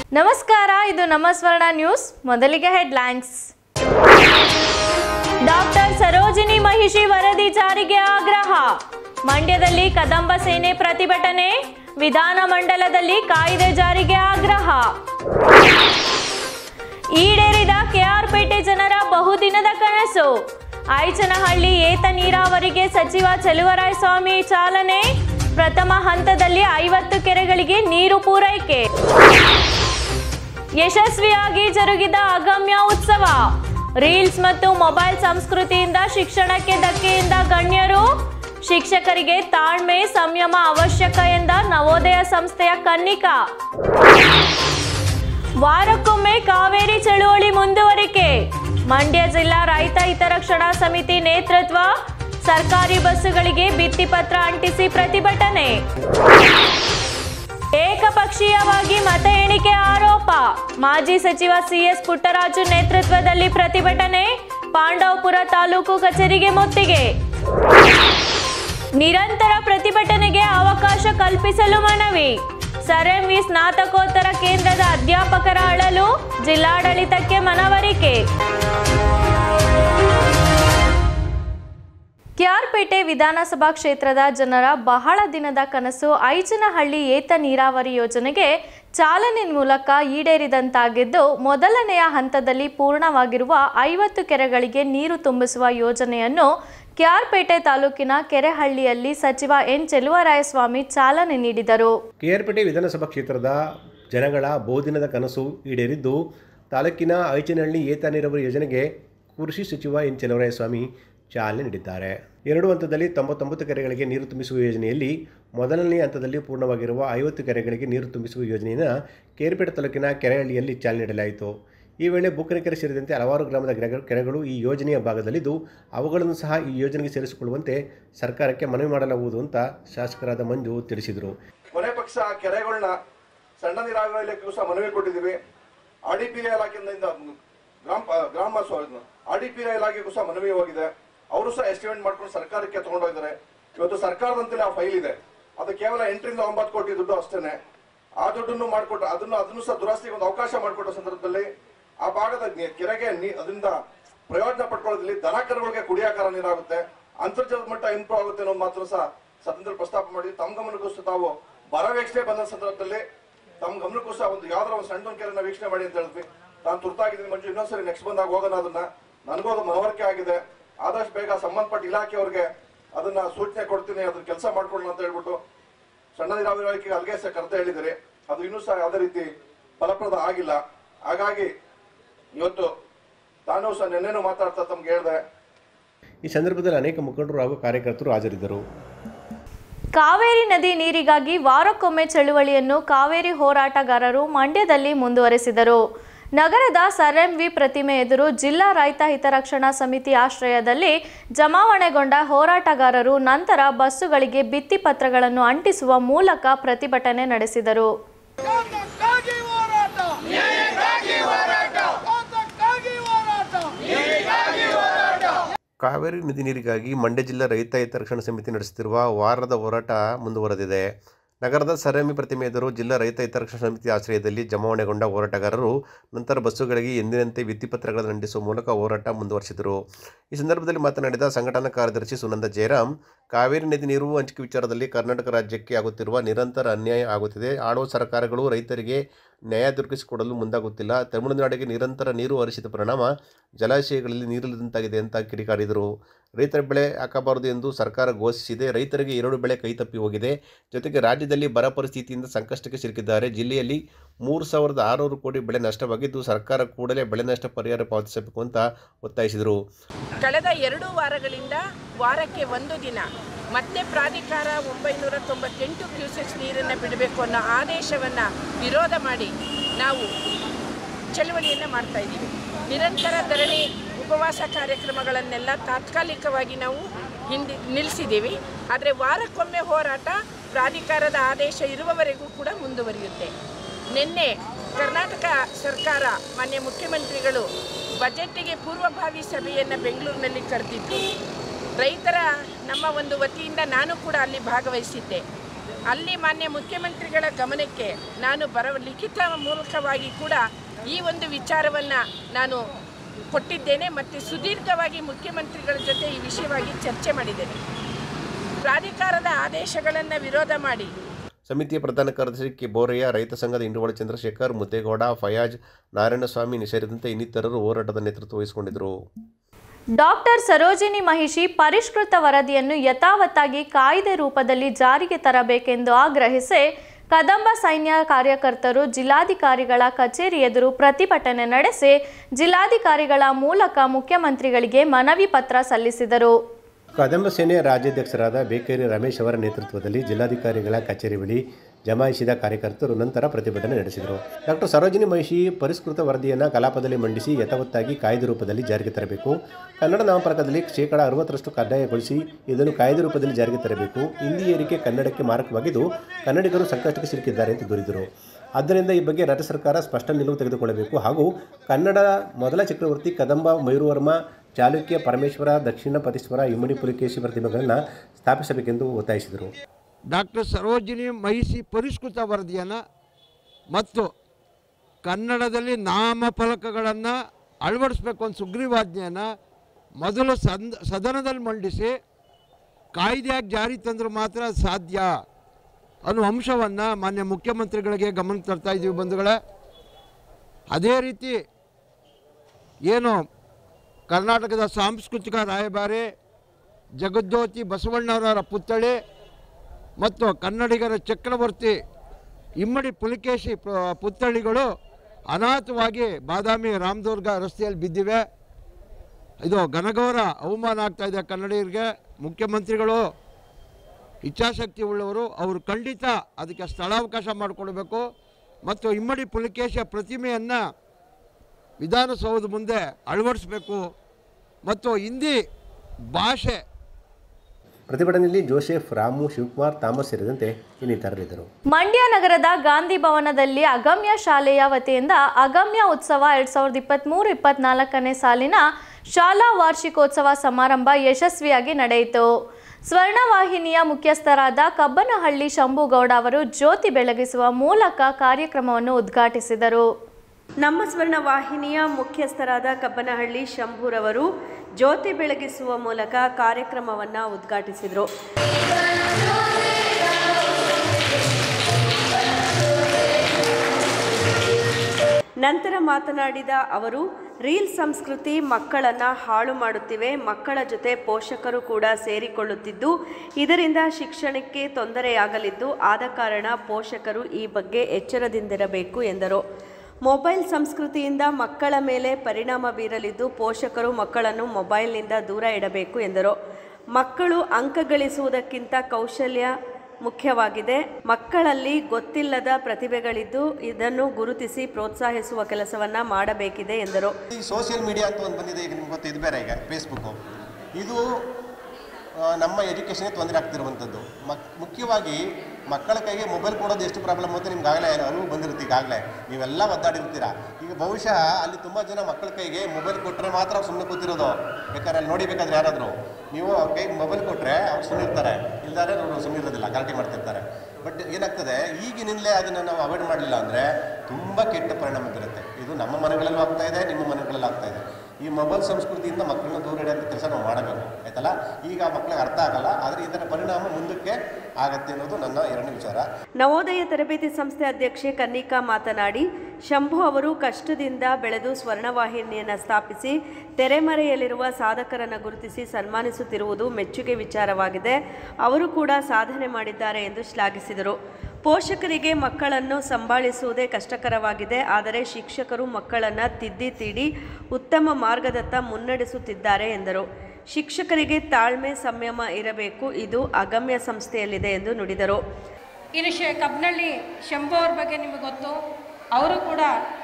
ನಮಸ್ಕಾರ, ಇದು ನಮ್ಮ ಸ್ವರ್ಣ ನ್ಯೂಸ್. ಮೊದಲಿಗೆ ಹೆಡ್ಲೈನ್ಸ್. ಡಾಕ್ಟರ್ ಸರೋಜಿನಿ ಮಹಿಷಿ ವರದಿ ಜಾರಿಗೆ ಆಗ್ರಹ. ಮಂಡ್ಯದಲ್ಲಿ ಕದಂಬ ಸೇನೆ ಪ್ರತಿಭಟನೆ. ವಿಧಾನಮಂಡಲದಲ್ಲಿ ಕಾಯ್ದೆ ಜಾರಿಗೆ ಆಗ್ರಹ. ಈಡೇರಿದ ಕೆಆರ್ಪೇಟೆ ಜನರ ಬಹುದಿನದ ಕನಸು. ಐಚನಹಳ್ಳಿ ಏತ ನೀರಾವರಿಗೆ ಸಚಿವ ಚೆಲುವರಾಯಸ್ವಾಮಿ ಚಾಲನೆ. ಪ್ರಥಮ ಹಂತದಲ್ಲಿ 50 ಕೆರೆಗಳಿಗೆ ನೀರು ಪೂರೈಕೆ. ಯಶಸ್ವಿಯಾಗಿ ಜರುಗಿದ ಅಗಮ್ಯ ಉತ್ಸವ. ರೀಲ್ಸ್ ಮತ್ತು ಮೊಬೈಲ್ ಸಂಸ್ಕೃತಿಯಿಂದ ಶಿಕ್ಷಣಕ್ಕೆ ಧಕ್ಕೆಯಿಂದ ಗಣ್ಯರು. ಶಿಕ್ಷಕರಿಗೆ ತಾಳ್ಮೆ ಸಂಯಮ ಅವಶ್ಯಕ ಎಂದ ನವೋದಯ ಸಂಸ್ಥೆಯ ಕನ್ನಿಕಾ. ವಾರಕ್ಕೊಮ್ಮೆ ಕಾವೇರಿ ಚಳುವಳಿ ಮುಂದುವರಿಕೆ. ಮಂಡ್ಯ ಜಿಲ್ಲಾ ರೈತ ಹಿತರಕ್ಷಣಾ ಸಮಿತಿ ನೇತೃತ್ವ. ಸರ್ಕಾರಿ ಬಸ್ಸುಗಳಿಗೆ ಭಿತ್ತಿಪತ್ರ ಅಂಟಿಸಿ ಪ್ರತಿಭಟನೆ. ಏಕಪಕ್ಷೀಯವಾಗಿ ಮತ ಎಣಿಕೆ ಆರೋಪ. ಮಾಜಿ ಸಚಿವ ಸಿಎಸ್ ಪುಟ್ಟರಾಜು ನೇತೃತ್ವದಲ್ಲಿ ಪ್ರತಿಭಟನೆ. ಪಾಂಡವಪುರ ತಾಲೂಕು ಕಚೇರಿಗೆ ಮುತ್ತಿಗೆ. ನಿರಂತರ ಪ್ರತಿಭಟನೆಗೆ ಅವಕಾಶ ಕಲ್ಪಿಸಲು ಮನವಿ. ಸರ್ ಎಂವಿ ಸ್ನಾತಕೋತ್ತರ ಕೇಂದ್ರದ ಅಧ್ಯಾಪಕರ ಅಳಲು. ಜಿಲ್ಲಾಡಳಿತಕ್ಕೆ ಮನವರಿಕೆ. ಕೆಆರ್ಪೇಟೆ ವಿಧಾನಸಭಾ ಕ್ಷೇತ್ರದ ಜನರ ಬಹಳ ದಿನದ ಕನಸು ಐಚನಹಳ್ಳಿ ಏತ ನೀರಾವರಿ ಯೋಜನೆಗೆ ಚಾಲನೆ ಮೂಲಕ ಈಡೇರಿದಂತಾಗಿದ್ದು, ಮೊದಲನೆಯ ಹಂತದಲ್ಲಿ ಪೂರ್ಣವಾಗಿರುವ 50 ಕೆರೆಗಳಿಗೆ ನೀರು ತುಂಬಿಸುವ ಯೋಜನೆಯನ್ನು ಕೆಆರ್ಪೇಟೆ ತಾಲೂಕಿನ ಕೆರೆಹಳ್ಳಿಯಲ್ಲಿ ಸಚಿವ ಎನ್ ಚೆಲುವರಾಯಸ್ವಾಮಿ ಚಾಲನೆ ನೀಡಿದರು. ಕೆಆರ್ಪೇಟೆ ವಿಧಾನಸಭಾ ಕ್ಷೇತ್ರದ ಜನಗಳ ಬಹುದಿನದ ಕನಸು ಈಡೇರಿದ್ದು, ತಾಲೂಕಿನ ಐಚನಹಳ್ಳಿ ಏತ ನೀರಾವರಿ ಯೋಜನೆಗೆ ಕೃಷಿ ಸಚಿವ ಎನ್ ಚೆಲುವರಾಯಸ್ವಾಮಿ ಚಾಲನೆ ನೀಡಿದ್ದಾರೆ. 2 ಹಂತದಲ್ಲಿ 99 ಕೆರೆಗಳಿಗೆ ನೀರು ತುಂಬಿಸುವ ಯೋಜನೆಯಲ್ಲಿ ಮೊದಲನೇ ಹಂತದಲ್ಲಿ ಪೂರ್ಣವಾಗಿರುವ 50 ಕೆರೆಗಳಿಗೆ ನೀರು ತುಂಬಿಸುವ ಯೋಜನೆಯನ್ನು ಕೆಆರ್ಪೇಟೆ ತಾಲೂಕಿನ ಕೆರೆಹಳ್ಳಿಯಲ್ಲಿ ಚಾಲನೆ ನೀಡಲಾಯಿತು. ಈ ವೇಳೆ ಬುಕ್ಕನಕೆರೆ ಸೇರಿದಂತೆ ಹಲವಾರು ಗ್ರಾಮದ ಕೆರೆಗಳು ಈ ಯೋಜನೆಯ ಭಾಗದಲ್ಲಿದ್ದು, ಅವುಗಳನ್ನು ಸಹ ಈ ಯೋಜನೆಗೆ ಸೇರಿಸಿಕೊಳ್ಳುವಂತೆ ಸರ್ಕಾರಕ್ಕೆ ಮನವಿ ಮಾಡಲಾಗುವುದು ಅಂತ ಶಾಸಕರಾದ ಮಂಜು ತಿಳಿಸಿದರು. ಕೊನೆ ಪಕ್ಷ ಕೆರೆಗಳನ್ನ ಸಣ್ಣ ನೀರಾವರಿ ಇಲಾಖೆಗೂ ಸಹ ಮನವಿ ಕೊಟ್ಟಿದ್ದೀವಿ. ಆರ್ಡಿಪಿಐ ಇಲಾಖೆಯಿಂದ ಆರ್ಡಿಪಿಐ ಇಲಾಖೆಗೂ ಸಹ ಮನವಿ ಹೋಗಿದೆ. ಅವರು ಸಹ ಎಸ್ಟಿಮೇಟ್ ಮಾಡ್ಕೊಂಡು ಸರ್ಕಾರಕ್ಕೆ ತಗೊಂಡೋಗಿದ್ದಾರೆ. ಇವತ್ತು ಸರ್ಕಾರದಂತಲೇ ಆ ಫೈಲ್ ಇದೆ. ಅದು ಕೇವಲ 8 ರಿಂದ 9 ಕೋಟಿ ದುಡ್ಡು ಅಷ್ಟೇನೆ. ಆ ದುಡ್ಡನ್ನು ಮಾಡಿಕೊಟ್ಟು ಅದನ್ನು ಸಹ ದುರಸ್ತಿಗೆ ಒಂದು ಅವಕಾಶ ಮಾಡಿಕೊಟ್ಟ ಸಂದರ್ಭದಲ್ಲಿ ಆ ಭಾಗದ ಕೆರೆಗೆ ಅದರಿಂದ ಪ್ರಯೋಜನ ಪಡ್ಕೊಳ್ಳೋದ್ರಲ್ಲಿ ದನ ಕರುಗಳಿಗೆ ಕುಡಿಯಾಕಾರ ನೀರಾಗುತ್ತೆ, ಅಂತರ್ಜಲದ ಮಟ್ಟ ಇಂಪ್ರೂವ್ ಆಗುತ್ತೆ ಅನ್ನೋ ಮಾತ್ರ ಸಹ ಸದನದಲ್ಲಿ ಪ್ರಸ್ತಾಪ ಮಾಡಿ ತಮ್ಮ ಗಮನಕ್ಕೂ ಸಹ ತಾವು ಬರ ವೀಕ್ಷಣೆ ಬಂದ ಸಂದರ್ಭದಲ್ಲಿ ತಮ್ಮ ಗಮನಕ್ಕೂ ಸಹ ಒಂದು ಯಾವ್ದಾರ ಒಂದು ಸಣ್ಣ ಕೆರೆನ ವೀಕ್ಷಣೆ ಮಾಡಿ ಅಂತ ಹೇಳಿದ್ವಿ. ನಾನು ತುರ್ತಾಗಿದ್ದೀನಿ ಮಂಜು, ಇನ್ನೊಂದ್ಸರಿ ನೆಕ್ಸ್ಟ್ ಬಂದಾಗ ಹೋಗೋಣ. ಅದನ್ನ ನನಗೂ ಅದು ಮನವರಿಕೆ ಆಗಿದೆ. ಆದಷ್ಟು ಬೇಗ ಸಂಬಂಧಪಟ್ಟ ಇಲಾಖೆಯವ್ರಿಗೆ ಅದನ್ನ ಸೂಚನೆ ಕೊಡ್ತೀನಿ, ಅದನ್ನ ಕೆಲಸ ಮಾಡ್ಕೊಳ್ಳೋಣ ಅಂತ ಹೇಳ್ಬಿಟ್ಟು ಸಣ್ಣ ನೀರಾವರಿ ಇಲಾಖೆಗೆ ಅಲ್ಲಿಗೆ ಸಹ ಕರೆದು ಹೇಳಿದಿರಿ. ಅದು ಇನ್ನೂ ಸಹ ಯಾವುದೇ ರೀತಿ ಫಲಪ್ರದ ಆಗಿಲ್ಲ. ಹಾಗಾಗಿ ಇವತ್ತು ತಾನು ಸಹ ನೆನ್ನೆನೂ ಮಾತಾಡ್ತಾ ತಮ್ಗೆ ಹೇಳಿದೆ. ಈ ಸಂದರ್ಭದಲ್ಲಿ ಅನೇಕ ಮುಖಂಡರು ಹಾಗೂ ಕಾರ್ಯಕರ್ತರು ಹಾಜರಿದ್ದರು. ಕಾವೇರಿ ನದಿ ನೀರಿಗಾಗಿ ವಾರಕ್ಕೊಮ್ಮೆ ಚಳುವಳಿಯನ್ನು ಕಾವೇರಿ ಹೋರಾಟಗಾರರು ಮಂಡ್ಯದಲ್ಲಿ ಮುಂದುವರೆಸಿದರು. ನಗರದ ಸರ್ ಎಂವಿ ಪ್ರತಿಮೆ ಎದುರು ಜಿಲ್ಲಾ ರೈತ ಹಿತರಕ್ಷಣಾ ಸಮಿತಿ ಆಶ್ರಯದಲ್ಲಿ ಜಮಾವಣೆಗೊಂಡ ಹೋರಾಟಗಾರರು ನಂತರ ಬಸ್ಸುಗಳಿಗೆ ಭಿತ್ತಿಪತ್ರಗಳನ್ನು ಅಂಟಿಸುವ ಮೂಲಕ ಪ್ರತಿಭಟನೆ ನಡೆಸಿದರು. ಕಾವೇರಿ ನದಿ ನೀರಿಗಾಗಿ ಮಂಡ್ಯ ಜಿಲ್ಲಾ ರೈತ ಹಿತರಕ್ಷಣಾ ಸಮಿತಿ ನಡೆಸುತ್ತಿರುವ ವಾರದ ಹೋರಾಟ ಮುಂದುವರೆದಿದೆ. ನಗರದ ಸರ್ ಎಂವಿ ಪ್ರತಿಮೆ ಎದುರು ಜಿಲ್ಲಾ ರೈತ ಹಿತರಕ್ಷಣಾ ಸಮಿತಿ ಆಶ್ರಯದಲ್ಲಿ ಜಮಾವಣೆಗೊಂಡ ಹೋರಾಟಗಾರರು ನಂತರ ಬಸ್ಸುಗಳಿಗೆ ಎಂದಿನಂತೆ ಭಿತ್ತಿಪತ್ರಗಳನ್ನು ಅಂಟಿಸುವ ಮೂಲಕ ಹೋರಾಟ ಮುಂದುವರೆಸಿದರು. ಈ ಸಂದರ್ಭದಲ್ಲಿ ಮಾತನಾಡಿದ ಸಂಘಟನಾ ಕಾರ್ಯದರ್ಶಿ ಸುನಂದ ಜಯರಾಮ್, ಕಾವೇರಿ ನದಿ ನೀರು ಹಂಚಿಕೆ ವಿಚಾರದಲ್ಲಿ ಕರ್ನಾಟಕ ರಾಜ್ಯಕ್ಕೆ ಆಗುತ್ತಿರುವ ನಿರಂತರ ಅನ್ಯಾಯ ಆಗುತ್ತಿದೆ. ಆಳುವ ಸರ್ಕಾರಗಳು ರೈತರಿಗೆ ನ್ಯಾಯ ದೊರಕಿಸಿಕೊಡಲು ಮುಂದಾಗುತ್ತಿಲ್ಲ. ತಮಿಳುನಾಡಿಗೆ ನಿರಂತರ ನೀರು ಹರಿಸಿದ ಪರಿಣಾಮ ಜಲಾಶಯಗಳಲ್ಲಿ ನೀರಿಲ್ಲದಂತಾಗಿದೆ ಅಂತ ಕಿಡಿಕಾರಿದರು. ರೈತರ ಬೆಳೆ ಹಾಕಬಾರದು ಎಂದು ಸರ್ಕಾರ ಘೋಷಿಸಿದೆ. ರೈತರಿಗೆ 2 ಬೆಳೆ ಕೈತಪ್ಪಿ ಹೋಗಿದೆ. ಜೊತೆಗೆ ರಾಜ್ಯದಲ್ಲಿ ಬರ ಪರಿಸ್ಥಿತಿಯಿಂದ ಸಂಕಷ್ಟಕ್ಕೆ ಸಿಲುಕಿದ್ದಾರೆ. ಜಿಲ್ಲೆಯಲ್ಲಿ 3600 ಕೋಟಿ ಬೆಳೆ ನಷ್ಟವಾಗಿದ್ದು, ಸರ್ಕಾರ ಕೂಡಲೇ ಬೆಳೆ ನಷ್ಟ ಪರಿಹಾರ ಪಾವತಿಸಬೇಕು ಅಂತ ಒತ್ತಾಯಿಸಿದರು. ಕಳೆದ 2 ವಾರಗಳಿಂದ ವಾರಕ್ಕೆ 1 ದಿನ ಮತ್ತೆ ಪ್ರಾಧಿಕಾರ 998 ಕ್ಯೂಸೆಕ್ಸ್ ನೀರನ್ನು ಬಿಡಬೇಕು ಅನ್ನೋ ಆದೇಶವನ್ನು ವಿರೋಧ ಮಾಡಿ ನಾವು ಚಳವಳಿಯನ್ನು ಮಾಡ್ತಾ ಇದ್ದೀವಿ. ನಿರಂತರ ಧರಣಿ ಉಪವಾಸ ಕಾರ್ಯಕ್ರಮಗಳನ್ನೆಲ್ಲ ತಾತ್ಕಾಲಿಕವಾಗಿ ನಾವು ನಿಲ್ಲಿಸಿದ್ದೀವಿ. ಆದರೆ ವಾರಕ್ಕೊಮ್ಮೆ ಹೋರಾಟ ಪ್ರಾಧಿಕಾರದ ಆದೇಶ ಇರುವವರೆಗೂ ಕೂಡ ಮುಂದುವರಿಯುತ್ತೆ. ನಿನ್ನೆ ಕರ್ನಾಟಕ ಸರ್ಕಾರ ಮಾನ್ಯ ಮುಖ್ಯಮಂತ್ರಿಗಳು ಬಜೆಟ್ಗೆ ಪೂರ್ವಭಾವಿ ಸಭೆಯನ್ನು ಬೆಂಗಳೂರಿನಲ್ಲಿ ಕರೆದಿದ್ದು, ರೈತರ ನಮ್ಮ ಒಂದು ವತಿಯಿಂದ ನಾನು ಕೂಡ ಅಲ್ಲಿ ಭಾಗವಹಿಸಿದ್ದೆ. ಅಲ್ಲಿ ಮಾನ್ಯ ಮುಖ್ಯಮಂತ್ರಿಗಳ ಗಮನಕ್ಕೆ ನಾನು ಲಿಖಿತ ಮೂಲಕವಾಗಿ ಕೂಡ ಈ ಒಂದು ವಿಚಾರವನ್ನು ನಾನು ಕೊಟ್ಟಿದ್ದೇನೆ ಮತ್ತು ಸುದೀರ್ಘವಾಗಿ ಮುಖ್ಯಮಂತ್ರಿಗಳ ಜೊತೆ ಈ ವಿಷಯವಾಗಿ ಚರ್ಚೆ ಮಾಡಿದ್ದೇನೆ. ಪ್ರಾಧಿಕಾರದ ಆದೇಶಗಳನ್ನು ವಿರೋಧ ಮಾಡಿ ಸಮಿತಿಯ ಪ್ರಧಾನ ಕಾರ್ಯದರ್ಶಿ ಕೆ ಬೋರಯ್ಯ, ರೈತ ಸಂಘದ ಇಂಡುವಾಳ ಚಂದ್ರಶೇಖರ್, ಮುದ್ದೇಗೌಡ, ಫಯಾಜ್, ನಾರಾಯಣಸ್ವಾಮಿ ಸೇರಿದಂತೆ ಇನ್ನಿತರರು ಹೋರಾಟದ ನೇತೃತ್ವ ವಹಿಸಿಕೊಂಡಿದ್ದರು. ಡಾಕ್ಟರ್ ಸರೋಜಿನಿ ಮಹಿಷಿ ಪರಿಷ್ಕೃತ ವರದಿಯನ್ನು ಯಥಾವತ್ತಾಗಿ ಕಾಯ್ದೆ ರೂಪದಲ್ಲಿ ಜಾರಿಗೆ ತರಬೇಕೆಂದು ಆಗ್ರಹಿಸಿ ಕದಂಬ ಸೈನ್ಯ ಕಾರ್ಯಕರ್ತರು ಜಿಲ್ಲಾಧಿಕಾರಿಗಳ ಕಚೇರಿ ಎದುರು ಪ್ರತಿಭಟನೆ ನಡೆಸಿ ಜಿಲ್ಲಾಧಿಕಾರಿಗಳ ಮೂಲಕ ಮುಖ್ಯಮಂತ್ರಿಗಳಿಗೆ ಮನವಿ ಪತ್ರ ಸಲ್ಲಿಸಿದರು. ಕದಂಬ ಸೇನೆಯ ರಾಜ್ಯಾಧ್ಯಕ್ಷರಾದ ಬೇಕೇರಿ ರಮೇಶ್ ಅವರ ನೇತೃತ್ವದಲ್ಲಿ ಜಿಲ್ಲಾಧಿಕಾರಿಗಳ ಕಚೇರಿ ಬಳಿ ಜಮಾಯಿಸಿದ ಕಾರ್ಯಕರ್ತರು ನಂತರ ಪ್ರತಿಭಟನೆ ನಡೆಸಿದರು. ಡಾಕ್ಟರ್ ಸರೋಜಿನಿ ಮಹಿಷಿ ಪರಿಷ್ಕೃತ ವರದಿಯನ್ನು ಕಲಾಪದಲ್ಲಿ ಮಂಡಿಸಿ ಯಥಾವತ್ತಾಗಿ ಕಾಯ್ದೆ ರೂಪದಲ್ಲಿ ಜಾರಿಗೆ ತರಬೇಕು. ಕನ್ನಡ ನಾಮಫಲಕದಲ್ಲಿ ಶೇಕಡಾ 60% ಕಡ್ಡಾಯಗೊಳಿಸಿ ಇದನ್ನು ಕಾಯ್ದೆ ರೂಪದಲ್ಲಿ ಜಾರಿಗೆ ತರಬೇಕು. ಹಿಂದಿ ಏರಿಕೆ ಕನ್ನಡಕ್ಕೆ ಮಾರಕವಾಗಿದ್ದು ಕನ್ನಡಿಗರು ಸಂಕಷ್ಟಕ್ಕೆ ಸಿಲುಕಿದ್ದಾರೆ ಎಂದು ದೂರಿದರು. ಆದ್ದರಿಂದ ಈ ಬಗ್ಗೆ ರಾಜ್ಯ ಸರ್ಕಾರ ಸ್ಪಷ್ಟ ನಿಲುವು ತೆಗೆದುಕೊಳ್ಳಬೇಕು ಹಾಗೂ ಕನ್ನಡ ಮೊದಲ ಚಕ್ರವರ್ತಿ ಕದಂಬ, ಮಯೂರವರ್ಮ, ಚಾಲುಕ್ಯ, ಪರಮೇಶ್ವರ, ದಕ್ಷಿಣ ಪತೀಶ್ವರ, ಇಮ್ಮಡಿ ಪುಲಿಕೇಶಿ ಪ್ರತಿಮೆಗಳನ್ನು ಸ್ಥಾಪಿಸಬೇಕೆಂದು ಒತ್ತಾಯಿಸಿದರು. ಡಾಕ್ಟರ್ ಸರೋಜಿನಿ ಮಹಿಷಿ ಪರಿಷ್ಕೃತ ವರದಿಯನ್ನು ಮತ್ತು ಕನ್ನಡದಲ್ಲಿ ನಾಮಫಲಕಗಳನ್ನು ಅಳವಡಿಸಬೇಕು ಅಂತ ಸುಗ್ರೀವಾಜ್ಞೆಯನ್ನು ಮೊದಲು ಸದನದಲ್ಲಿ ಮಂಡಿಸಿ ಕಾಯ್ದೆಯಾಗಿ ಜಾರಿ ತಂದರೂ ಮಾತ್ರ ಸಾಧ್ಯ ಅನ್ನೋ ಅಂಶವನ್ನು ಮಾನ್ಯ ಮುಖ್ಯಮಂತ್ರಿಗಳಿಗೆ ಗಮನಕ್ಕೆ ತರ್ತಾ ಇದ್ದೀವಿ ಬಂಧುಗಳೇ. ಅದೇ ರೀತಿ ಏನು ಕರ್ನಾಟಕದ ಸಾಂಸ್ಕೃತಿಕ ರಾಯಭಾರಿ ಜಗಜ್ಯೋತಿ ಬಸವಣ್ಣವರ ಪುತ್ಥಳಿ ಮತ್ತು ಕನ್ನಡಿಗರ ಚಕ್ರವರ್ತಿ ಇಮ್ಮಡಿ ಪುಲಿಕೇಶಿ ಪುತ್ಥಳಿಗಳು ಅನಾಥವಾಗಿ ಬಾದಾಮಿ ರಾಮದುರ್ಗ ರಸ್ತೆಯಲ್ಲಿ ಬಿದ್ದಿವೆ. ಇದು ಘನಘೋರ ಅವಮಾನ ಆಗ್ತಾಯಿದೆ ಕನ್ನಡಿಗರಿಗೆ. ಮುಖ್ಯಮಂತ್ರಿಗಳು ಇಚ್ಛಾಶಕ್ತಿ ಉಳ್ಳವರು, ಅವರು ಖಂಡಿತ ಅದಕ್ಕೆ ಸ್ಥಳಾವಕಾಶ ಮಾಡಿಕೊಡ್ಬೇಕು ಮತ್ತು ಇಮ್ಮಡಿ ಪುಲಿಕೇಶಿಯ ಪ್ರತಿಮೆಯನ್ನು ವಿಧಾನಸೌಧದ ಮುಂದೆ ಅಳವಡಿಸಬೇಕು ಮತ್ತು ಹಿಂದಿ ಭಾಷೆ. ಪ್ರತಿಭಟನೆಯಲ್ಲಿ ಜೋಸೆಫ್, ರಾಮು, ಶಿವಕುಮಾರ್, ಥಾಮಸ್ ಸೇರಿದಂತೆ ಇನ್ನಿತರರಿದ್ದರು. ಮಂಡ್ಯ ನಗರದ ಗಾಂಧಿ ಭವನದಲ್ಲಿ ಅಗಮ್ಯ ಶಾಲೆಯ ವತಿಯಿಂದ ಅಗಮ್ಯ ಉತ್ಸವ 2023-24ನೇ ಸಾಲಿನ ಶಾಲಾ ವಾರ್ಷಿಕೋತ್ಸವ ಸಮಾರಂಭ ಯಶಸ್ವಿಯಾಗಿ ನಡೆಯಿತು. ಸ್ವರ್ಣವಾಹಿನಿಯ ಮುಖ್ಯಸ್ಥರಾದ ಕಬ್ಬನಹಳ್ಳಿ ಶಂಭುಗೌಡ ಅವರು ಜ್ಯೋತಿ ಬೆಳಗಿಸುವ ಮೂಲಕ ಕಾರ್ಯಕ್ರಮವನ್ನು ಉದ್ಘಾಟಿಸಿದರು. ನಮ್ಮ ಸ್ವರ್ಣವಾಹಿನಿಯ ಮುಖ್ಯಸ್ಥರಾದ ಕಬ್ಬನಹಳ್ಳಿ ಶಂಭುರವರು ಜ್ಯೋತಿ ಬೆಳಗಿಸುವ ಮೂಲಕ ಕಾರ್ಯಕ್ರಮವನ್ನು ಉದ್ಘಾಟಿಸಿದರು. ನಂತರ ಮಾತನಾಡಿದ ಅವರು, ರೀಲ್ ಸಂಸ್ಕೃತಿ ಮಕ್ಕಳನ್ನು ಹಾಳು ಮಾಡುತ್ತಿವೆ. ಮಕ್ಕಳ ಜೊತೆ ಪೋಷಕರು ಕೂಡ ಸೇರಿಕೊಳ್ಳುತ್ತಿದ್ದು ಇದರಿಂದ ಶಿಕ್ಷಣಕ್ಕೆ ತೊಂದರೆಯಾಗಲಿದ್ದು, ಆದ ಕಾರಣ ಪೋಷಕರು ಈ ಬಗ್ಗೆ ಎಚ್ಚರದಿಂದಿರಬೇಕು ಎಂದರು. ಮೊಬೈಲ್ ಸಂಸ್ಕೃತಿಯಿಂದ ಮಕ್ಕಳ ಮೇಲೆ ಪರಿಣಾಮ ಬೀರಲಿದ್ದು ಪೋಷಕರು ಮಕ್ಕಳನ್ನು ಮೊಬೈಲ್ನಿಂದ ದೂರ ಇಡಬೇಕು ಎಂದರು. ಮಕ್ಕಳು ಅಂಕ ಗಳಿಸುವುದಕ್ಕಿಂತ ಕೌಶಲ್ಯ ಮುಖ್ಯವಾಗಿದೆ. ಮಕ್ಕಳಲ್ಲಿ ಗೊತ್ತಿಲ್ಲದ ಪ್ರತಿಭೆಗಳಿದ್ದು ಇದನ್ನು ಗುರುತಿಸಿ ಪ್ರೋತ್ಸಾಹಿಸುವ ಕೆಲಸವನ್ನು ಮಾಡಬೇಕಿದೆ ಎಂದರು. ಈ ಸೋಷಿಯಲ್ ಮೀಡಿಯಾ ಅಂತ ಒಂದು ಬಂದಿದೆ, ಈಗ ನಿಮ್ಗೆ ಗೊತ್ತು, ಇದು ಬೇರೆ ಈಗ ಫೇಸ್ಬುಕ್ಕು. ಇದು ನಮ್ಮ ಎಜುಕೇಷನ್ಗೆ ತೊಂದರೆ ಆಗ್ತಿರುವಂಥದ್ದು. ಮುಖ್ಯವಾಗಿ ಮಕ್ಕಳ ಕೈಗೆ ಮೊಬೈಲ್ ಕೊಡೋದು ಎಷ್ಟು ಪ್ರಾಬ್ಲಮ್ ಅಂತ ನಿಮ್ಗೆ ಆಗಲೇ ಅರಿವು ಬಂದಿರುತ್ತೆ. ಈಗಾಗಲೇ ನೀವೆಲ್ಲ ಒದ್ದಾಡಿರ್ತೀರ. ಈಗ ಬಹುಶಃ ಅಲ್ಲಿ ತುಂಬ ಜನ ಮಕ್ಕಳ ಕೈಗೆ ಮೊಬೈಲ್ ಕೊಟ್ಟರೆ ಮಾತ್ರ ಸುಮ್ಮನೆ ಕೂತಿರೋದು. ಬೇಕಾದ್ರೆ ಅಲ್ಲಿ ನೋಡಿಬೇಕಾದ್ರೆ ಯಾರಾದರೂ ನೀವು ಅವ್ರ ಕೈಗೆ ಮೊಬೈಲ್ ಕೊಟ್ಟರೆ ಅವ್ರು ಸುಮ್ಮನಿರ್ತಾರೆ, ಇಲ್ದಾರೆ ಅವರು ಸುಮ್ಮನಿರೋದಿಲ್ಲ, ಗಲಾಟೆ ಮಾಡ್ತಿರ್ತಾರೆ. ಬಟ್ ಏನಾಗ್ತದೆ, ಈಗಿನಿಂದಲೇ ಅದನ್ನು ನಾವು ಅವಾಯ್ಡ್ ಮಾಡಲಿಲ್ಲ ಅಂದರೆ ತುಂಬ ಕೆಟ್ಟ ಪರಿಣಾಮ ಬೀರುತ್ತೆ. ಇದು ನಮ್ಮ ಮನೆಗಳಲ್ಲೂ ಆಗ್ತಾಯಿದೆ, ನಿಮ್ಮ ಮನೆಗಳಲ್ಲೂ ಆಗ್ತಾಯಿದೆ. ಈ ಮೊಬೈಲ್ ಸಂಸ್ಕೃತಿಯಿಂದ ಮಕ್ಕಳನ್ನ ದೂರ ಇಡೋಂಥ ಕೆಲಸ ನಾವು ಮಾಡಬೇಕು, ಆಯ್ತಲ್ಲ. ಈಗ ಮಕ್ಕಳಿಗೆ ಅರ್ಥ ಆಗಲ್ಲ, ಆದರೆ ಇದರ ಪರಿಣಾಮ ಮುಂದಕ್ಕೆ ಆಗತ್ತೆ ಅನ್ನೋದು ನನ್ನ ಎರಡನೇ ವಿಚಾರ. ನವೋದಯ ತರಬೇತಿ ಸಂಸ್ಥೆ ಅಧ್ಯಕ್ಷೆ ಕನ್ನಿಕಾ ಮಾತನಾಡಿ, ಶಂಭು ಅವರು ಕಷ್ಟದಿಂದ ಬೆಳೆದು ಸ್ವರ್ಣವಾಹಿನಿಯನ್ನು ಸ್ಥಾಪಿಸಿ ತೆರೆಮರೆಯಲ್ಲಿರುವ ಸಾಧಕರನ್ನು ಗುರುತಿಸಿ ಸನ್ಮಾನಿಸುತ್ತಿರುವುದು ಮೆಚ್ಚುಗೆ ವಿಚಾರವಾಗಿದೆ. ಅವರು ಕೂಡ ಸಾಧನೆ ಮಾಡಿದ್ದಾರೆ ಎಂದು ಶ್ಲಾಘಿಸಿದರು. ಪೋಷಕರಿಗೆ ಮಕ್ಕಳನ್ನು ಸಂಭಾಳಿಸುವುದೇ ಕಷ್ಟಕರವಾಗಿದೆ. ಆದರೆ ಶಿಕ್ಷಕರು ಮಕ್ಕಳನ್ನು ತಿದ್ದಿ ತೀಡಿ ಉತ್ತಮ ಮಾರ್ಗದತ್ತ ಮುನ್ನಡೆಸುತ್ತಿದ್ದಾರೆ ಎಂದರು. ಶಿಕ್ಷಕರಿಗೆ ತಾಳ್ಮೆ, ಸಂಯಮ ಇರಬೇಕು. ಇದು ಅಗಮ್ಯ ಸಂಸ್ಥೆಯಲ್ಲಿದೆ ಎಂದು ನುಡಿದರು. ಇನ್ನು ಕಬ್ಬನಹಳ್ಳಿ ಶಂಭು ಅವ್ರ ಬಗ್ಗೆ ನಿಮಗೆ ಗೊತ್ತು. ಅವರು ಕೂಡ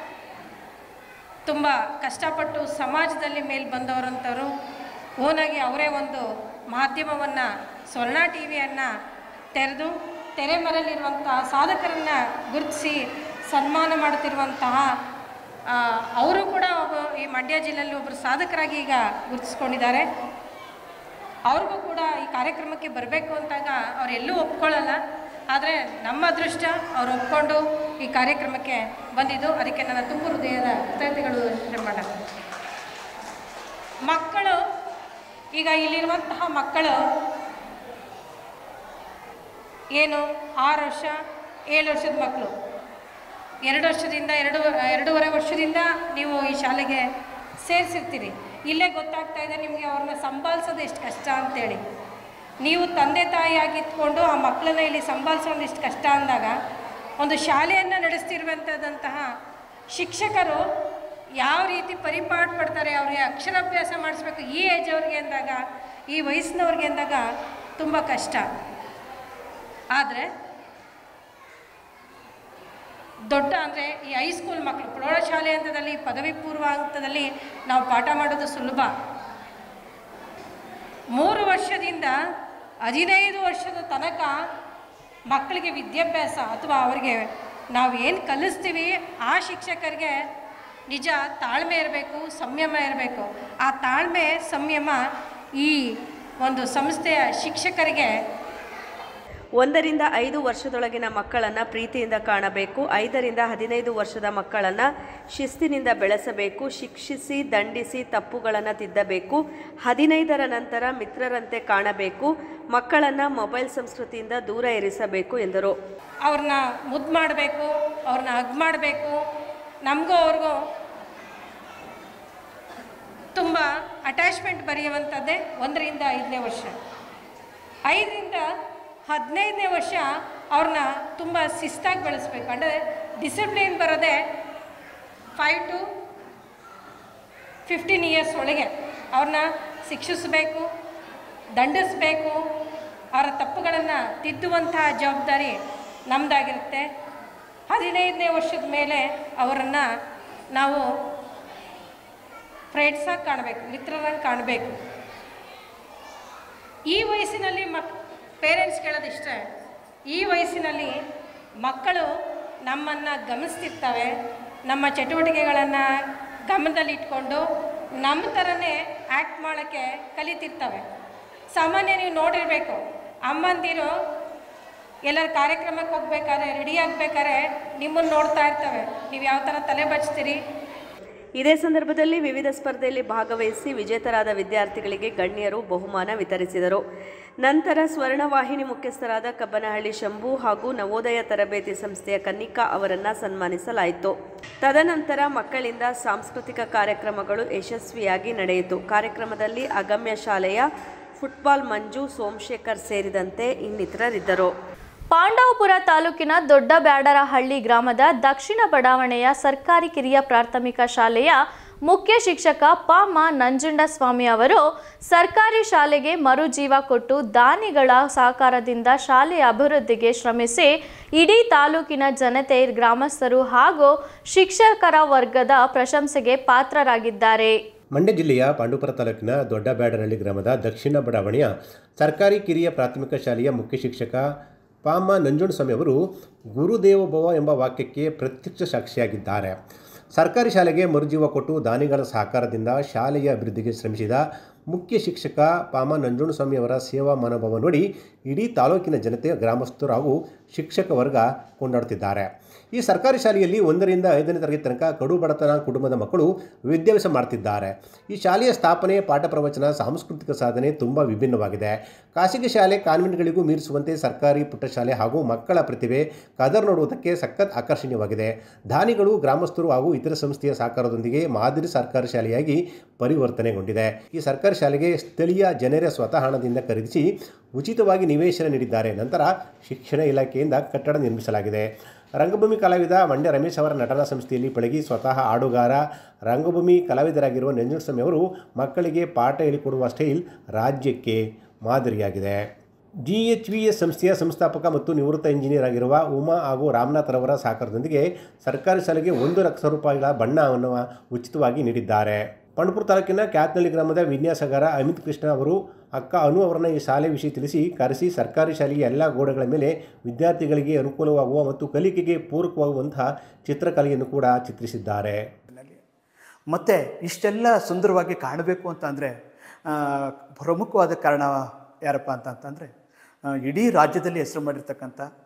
ತುಂಬ ಕಷ್ಟಪಟ್ಟು ಸಮಾಜದಲ್ಲಿ ಮೇಲೆ ಬಂದವರಂಥವ್ರು. ಓನಾಗಿ ಅವರೇ ಒಂದು ಮಾಧ್ಯಮವನ್ನು, ಸ್ವರ್ಣ ಟಿವಿಯನ್ನು ತೆರೆದು ತೆರೆಮರೆಯಲ್ಲಿರುವಂತಹ ಸಾಧಕರನ್ನು ಗುರುತಿಸಿ ಸನ್ಮಾನ ಮಾಡುತ್ತಿರುವಂತಹ ಅವರು ಕೂಡ ಈ ಮಂಡ್ಯ ಜಿಲ್ಲೆಯಲ್ಲಿ ಒಬ್ಬರು ಸಾಧಕರಾಗಿ ಈಗ ಗುರುತಿಸ್ಕೊಂಡಿದ್ದಾರೆ. ಅವ್ರಿಗೂ ಕೂಡ ಈ ಕಾರ್ಯಕ್ರಮಕ್ಕೆ ಬರಬೇಕು ಅಂತಾಗ ಅವರೆಲ್ಲೂ ಒಪ್ಕೊಳ್ಳಲ್ಲ. ಆದರೆ ನಮ್ಮ ಅದೃಷ್ಟ ಅವ್ರು ಒಪ್ಕೊಂಡು ಈ ಕಾರ್ಯಕ್ರಮಕ್ಕೆ ಬಂದಿದ್ದು, ಅದಕ್ಕೆ ನನ್ನ ತುಂಬ ಹೃದಯದ ಕೃತಜ್ಞತೆಗಳು ಶ್ರೀಮಣ್ಣ. ಮಕ್ಕಳು ಈಗ ಇಲ್ಲಿರುವಂತಹ ಮಕ್ಕಳು ಏನು 6 ವರ್ಷ 7 ವರ್ಷದ ಮಕ್ಕಳು, 2 ವರ್ಷದಿಂದ 2.5 ವರ್ಷದಿಂದ ನೀವು ಈ ಶಾಲೆಗೆ ಸೇರಿಸಿರ್ತೀರಿ. ಇಲ್ಲೇ ಗೊತ್ತಾಗ್ತಾ ಇದೆ ನಿಮಗೆ ಅವ್ರನ್ನ ಸಂಭಾಳಿಸೋದು ಎಷ್ಟು ಕಷ್ಟ ಅಂತೇಳಿ. ನೀವು ತಂದೆ ತಾಯಿಯಾಗಿತ್ಕೊಂಡು ಆ ಮಕ್ಕಳನ್ನ ಇಲ್ಲಿ ಸಂಭಾಳಿಸೋದು ಎಷ್ಟು ಕಷ್ಟ ಅಂದಾಗ ಒಂದು ಶಾಲೆಯನ್ನು ನಡೆಸ್ತಿರುವಂಥದ್ದಂತಹ ಶಿಕ್ಷಕರು ಯಾವ ರೀತಿ ಪರಿಪಾಠ ಪಡ್ತಾರೆ, ಅವ್ರಿಗೆ ಅಕ್ಷರಾಭ್ಯಾಸ ಮಾಡಿಸ್ಬೇಕು ಈ ಏಜ್ ಅವ್ರಿಗೆ ಅಂದಾಗ, ಈ ವಯಸ್ಸಿನವ್ರಿಗೆ ಅಂದಾಗ ತುಂಬ ಕಷ್ಟ. ಆದರೆ ದೊಡ್ಡ ಅಂದರೆ ಈ ಹೈಸ್ಕೂಲ್ ಮಕ್ಕಳು, ಪ್ರೌಢಶಾಲೆ ಹಂತದಲ್ಲಿ, ಪದವಿ ಪೂರ್ವ ಹಂತದಲ್ಲಿ ನಾವು ಪಾಠ ಮಾಡೋದು ಸುಲಭ. 3 ವರ್ಷದಿಂದ 15 ವರ್ಷದ ತನಕ ಮಕ್ಕಳಿಗೆ ವಿದ್ಯಾಭ್ಯಾಸ ಅಥವಾ ಅವರಿಗೆ ನಾವು ಏನು ಕಲಿಸ್ತೀವಿ ಆ ಶಿಕ್ಷಕರಿಗೆ ನಿಜ ತಾಳ್ಮೆ ಇರಬೇಕು, ಸಂಯಮ ಇರಬೇಕು. ಆ ತಾಳ್ಮೆ ಸಂಯಮ ಈ ಒಂದು ಸಂಸ್ಥೆಯ ಶಿಕ್ಷಕರಿಗೆ 1 ರಿಂದ 5 ವರ್ಷದೊಳಗಿನ ಮಕ್ಕಳನ್ನು ಪ್ರೀತಿಯಿಂದ ಕಾಣಬೇಕು, 5 ರಿಂದ 15 ವರ್ಷದ ಮಕ್ಕಳನ್ನು ಶಿಸ್ತಿನಿಂದ ಬೆಳೆಸಬೇಕು, ಶಿಕ್ಷಿಸಿ ದಂಡಿಸಿ ತಪ್ಪುಗಳನ್ನು ತಿದ್ದಬೇಕು, 15ರ ನಂತರ ಮಿತ್ರರಂತೆ ಕಾಣಬೇಕು, ಮಕ್ಕಳನ್ನು ಮೊಬೈಲ್ ಸಂಸ್ಕೃತಿಯಿಂದ ದೂರ ಇರಿಸಬೇಕು ಎಂದರು. ಅವ್ರನ್ನ ಮುದ್ದು ಮಾಡಬೇಕು, ಅವ್ರನ್ನ ಹಗ್ ಮಾಡಬೇಕು. ನಮಗೂ ಅವ್ರಿಗೂ ತುಂಬ ಅಟ್ಯಾಚ್ಮೆಂಟ್ ಬರೆಯುವಂಥದ್ದೇ 1 ರಿಂದ 5ನೇ ವರ್ಷ. 5 ರಿಂದ 15ನೇ ವರ್ಷ ಅವ್ರನ್ನ ತುಂಬ ಶಿಸ್ತಾಗಿ ಬೆಳೆಸ್ಬೇಕು. ಅಂದರೆ ಡಿಸಿಪ್ಲಿನ್ ಬರೋದೇ 5 to 15 ಇಯರ್ಸ್ ಒಳಗೆ ಅವ್ರನ್ನ ಶಿಕ್ಷಿಸಬೇಕು, ದಂಡಿಸಬೇಕು, ಅವರ ತಪ್ಪುಗಳನ್ನು ತಿದ್ದುವಂತಹ ಜವಾಬ್ದಾರಿ ನಮ್ಮದಾಗಿರುತ್ತೆ. 15ನೇ ವರ್ಷದ ಮೇಲೆ ಅವರನ್ನು ನಾವು ಫ್ರೆಂಡ್ಸಾಗಿ ಕಾಣಬೇಕು, ಮಿತ್ರರಾಗಿ ಕಾಣಬೇಕು. ಈ ವಯಸ್ಸಿನಲ್ಲಿ ಪೇರೆಂಟ್ಸ್ ಕೇಳೋದಿಷ್ಟ, ಈ ವಯಸ್ಸಿನಲ್ಲಿ ಮಕ್ಕಳು ನಮ್ಮನ್ನು ಗಮನಿಸ್ತಿರ್ತವೆ, ನಮ್ಮ ಚಟುವಟಿಕೆಗಳನ್ನು ಗಮನದಲ್ಲಿಟ್ಕೊಂಡು ನಮ್ಮ ಥರನೇ ಆ್ಯಕ್ಟ್ ಮಾಡೋಕ್ಕೆ ಕಲಿತಿರ್ತವೆ. ಸಾಮಾನ್ಯ ನೀವು ನೋಡಿರಬೇಕು, ಅಮ್ಮಂದಿರು ಎಲ್ಲರ ಕಾರ್ಯಕ್ರಮಕ್ಕೆ ಹೋಗ್ಬೇಕಾದ್ರೆ, ರೆಡಿ ಆಗಬೇಕಾದ್ರೆ ನಿಮ್ಮನ್ನು ನೋಡ್ತಾ ಇರ್ತವೆ, ನೀವು ಯಾವ ಥರ ತಲೆ ಬಚ್ತೀರಿ. ಇದೇ ಸಂದರ್ಭದಲ್ಲಿ ವಿವಿಧ ಸ್ಪರ್ಧೆಯಲ್ಲಿ ಭಾಗವಹಿಸಿ ವಿಜೇತರಾದ ವಿದ್ಯಾರ್ಥಿಗಳಿಗೆ ಗಣ್ಯರು ಬಹುಮಾನ ವಿತರಿಸಿದರು. ನಂತರ ಸ್ವರ್ಣವಾಹಿನಿ ಮುಖ್ಯಸ್ಥರಾದ ಕಬ್ಬನಹಳ್ಳಿ ಶಂಭು ಹಾಗೂ ನವೋದಯ ತರಬೇತಿ ಸಂಸ್ಥೆಯ ಕನ್ನಿಕಾ ಅವರನ್ನು ಸನ್ಮಾನಿಸಲಾಯಿತು. ತದನಂತರ ಮಕ್ಕಳಿಂದ ಸಾಂಸ್ಕೃತಿಕ ಕಾರ್ಯಕ್ರಮಗಳು ಯಶಸ್ವಿಯಾಗಿ ನಡೆಯಿತು. ಕಾರ್ಯಕ್ರಮದಲ್ಲಿ ಅಗಮ್ಯ ಶಾಲೆಯ ಫುಟ್ಬಾಲ್ ಮಂಜು, ಸೋಮಶೇಖರ್ ಸೇರಿದಂತೆ ಇನ್ನಿತರರಿದ್ದರು. ಪಾಂಡವಪುರ ತಾಲೂಕಿನ ದೊಡ್ಡಬ್ಯಾಡರಹಳ್ಳಿ ಗ್ರಾಮದ ದಕ್ಷಿಣ ಬಡಾವಣೆಯ ಸರ್ಕಾರಿ ಕಿರಿಯ ಪ್ರಾಥಮಿಕ ಶಾಲೆಯ ಮುಖ್ಯ ಶಿಕ್ಷಕ ಪ.ಮ. ನಂಜುಂಡಸ್ವಾಮಿ ಅವರು ಸರ್ಕಾರಿ ಶಾಲೆಗೆ ಮರುಜೀವ ಕೊಟ್ಟು ದಾನಿಗಳ ಸಹಕಾರದಿಂದ ಶಾಲೆಯ ಅಭಿವೃದ್ಧಿಗೆ ಶ್ರಮಿಸಿ ಇಡೀ ತಾಲೂಕಿನ ಜನತೆ, ಗ್ರಾಮಸ್ಥರು ಹಾಗೂ ಶಿಕ್ಷಕರ ವರ್ಗದ ಪ್ರಶಂಸೆಗೆ ಪಾತ್ರರಾಗಿದ್ದಾರೆ. ಮಂಡ್ಯ ಜಿಲ್ಲೆಯ ಪಾಂಡವಪುರ ತಾಲೂಕಿನ ದೊಡ್ಡಬ್ಯಾಡರಹಳ್ಳಿ ಗ್ರಾಮದ ದಕ್ಷಿಣ ಬಡಾವಣೆಯ ಸರ್ಕಾರಿ ಕಿರಿಯ ಪ್ರಾಥಮಿಕ ಶಾಲೆಯ ಮುಖ್ಯ ಶಿಕ್ಷಕ ಪ.ಮ. ನಂಜುಂಡಸ್ವಾಮಿ ಅವರು ಗುರುದೇವೋಭವ ಎಂಬ ವಾಕ್ಯಕ್ಕೆ ಪ್ರತ್ಯಕ್ಷ ಸಾಕ್ಷಿಯಾಗಿದ್ದಾರೆ. ಸರ್ಕಾರಿ ಶಾಲೆಗೆ ಮರುಜೀವ ಕೊಟ್ಟು ದಾನಿಗಳ ಸಹಕಾರದಿಂದ ಶಾಲೆಯ ಅಭಿವೃದ್ಧಿಗೆ ಶ್ರಮಿಸಿದ ಮುಖ್ಯ ಶಿಕ್ಷಕ ಪ.ಮ. ನಂಜುಂಡಸ್ವಾಮಿ ಅವರ ಸೇವಾ ಮನೋಭಾವ ನೋಡಿ ಇಡೀ ತಾಲೂಕಿನ ಜನತೆ, ಗ್ರಾಮಸ್ಥರು ಹಾಗೂ ಶಿಕ್ಷಕ ವರ್ಗ ಕೊಂಡಾಡುತ್ತಿದ್ದಾರೆ. ಈ ಸರ್ಕಾರಿ ಶಾಲೆಯಲ್ಲಿ 1 ರಿಂದ 5ನೇ ತರಗತಿ ತನಕ ಕಡು ಬಡತನ ಕುಟುಂಬದ ಮಕ್ಕಳು ವಿದ್ಯಾಭ್ಯಾಸ ಮಾಡ್ತಿದ್ದಾರೆ. ಈ ಶಾಲೆಯ ಸ್ಥಾಪನೆ, ಪಾಠ ಪ್ರವಚನ, ಸಾಂಸ್ಕೃತಿಕ ಸಾಧನೆ ತುಂಬ ವಿಭಿನ್ನವಾಗಿದೆ. ಖಾಸಗಿ ಶಾಲೆ, ಕಾನ್ವೆಂಟ್ಗಳಿಗೂ ಮೀರಿಸುವಂತೆ ಸರ್ಕಾರಿ ಪುಟ್ಟ ಶಾಲೆ ಹಾಗೂ ಮಕ್ಕಳ ಪ್ರತಿಭೆ, ಕದರ್ ನೋಡುವುದಕ್ಕೆ ಸಖತ್ ಆಕರ್ಷಣೀಯವಾಗಿದೆ. ದಾನಿಗಳು, ಗ್ರಾಮಸ್ಥರು ಹಾಗೂ ಇತರ ಸಂಸ್ಥೆಯ ಸಹಕಾರದೊಂದಿಗೆ ಮಾದರಿ ಸರ್ಕಾರಿ ಶಾಲೆಯಾಗಿ ಪರಿವರ್ತನೆಗೊಂಡಿದೆ. ಈ ಸರ್ಕಾರಿ ಶಾಲೆಗೆ ಸ್ಥಳೀಯ ಜನರೇ ಸ್ವತಃ ಹಣದಿಂದ ಖರೀದಿಸಿ ಉಚಿತವಾಗಿ ನಿವೇಶನ ನೀಡಿದ್ದಾರೆ. ನಂತರ ಶಿಕ್ಷಣ ಇಲಾಖೆಯಿಂದ ಕಟ್ಟಡ ನಿರ್ಮಿಸಲಾಗಿದೆ. ರಂಗಭೂಮಿ ಕಲಾವಿದ ಮಂಡ್ಯ ರಮೇಶ್ ಅವರ ನಟನಾ ಸಂಸ್ಥೆಯಲ್ಲಿ ಪಳಗಿ ಸ್ವತಃ ಹಾಡುಗಾರ, ರಂಗಭೂಮಿ ಕಲಾವಿದರಾಗಿರುವ ನಂಜುಂಡಸ್ವಾಮಿ ಅವರು ಮಕ್ಕಳಿಗೆ ಪಾಠ ಹೇಳಿಕೊಡುವ ಸ್ಟೈಲ್ ರಾಜ್ಯಕ್ಕೆ ಮಾದರಿಯಾಗಿದೆ. GHVS ಸಂಸ್ಥೆಯ ಸಂಸ್ಥಾಪಕ ಮತ್ತು ನಿವೃತ್ತ ಇಂಜಿನಿಯರ್ ಆಗಿರುವ ಉಮಾ ಹಾಗೂ ರಾಮನಾಥ್ ರವರ ಸಹಕಾರದೊಂದಿಗೆ ಸರ್ಕಾರಿ ಶಾಲೆಗೆ 1 ಲಕ್ಷ ರೂಪಾಯಿಗಳ ಬಣ್ಣವನ್ನು ಉಚಿತವಾಗಿ ನೀಡಿದ್ದಾರೆ. ಪಾಂಡವಪುರ ತಾಲೂಕಿನ ಕ್ಯಾತ್ನಳ್ಳಿ ಗ್ರಾಮದ ವಿನ್ಯಾಸಗಾರ ಅಮಿತ್ ಕೃಷ್ಣ ಅವರು ಅಕ್ಕ ಅನು ಅವರನ್ನು ಈ ಶಾಲೆ ವಿಷಯ ತಿಳಿಸಿ ಕರೆಸಿ ಸರ್ಕಾರಿ ಶಾಲೆಯ ಎಲ್ಲ ಗೋಡೆಗಳ ಮೇಲೆ ವಿದ್ಯಾರ್ಥಿಗಳಿಗೆ ಅನುಕೂಲವಾಗುವ ಮತ್ತು ಕಲಿಕೆಗೆ ಪೂರಕವಾಗುವಂತಹ ಚಿತ್ರಕಲೆಯನ್ನು ಕೂಡ ಚಿತ್ರಿಸಿದ್ದಾರೆ. ಮತ್ತು ಇಷ್ಟೆಲ್ಲ ಸುಂದರವಾಗಿ ಕಾಣಬೇಕು ಅಂತ ಅಂದರೆ ಪ್ರಮುಖವಾದ ಕಾರಣ ಯಾರಪ್ಪ ಅಂತಂದರೆ ಇಡೀ ರಾಜ್ಯದಲ್ಲಿ ಹೆಸರು ಮಾಡಿರ್ತಕ್ಕಂಥ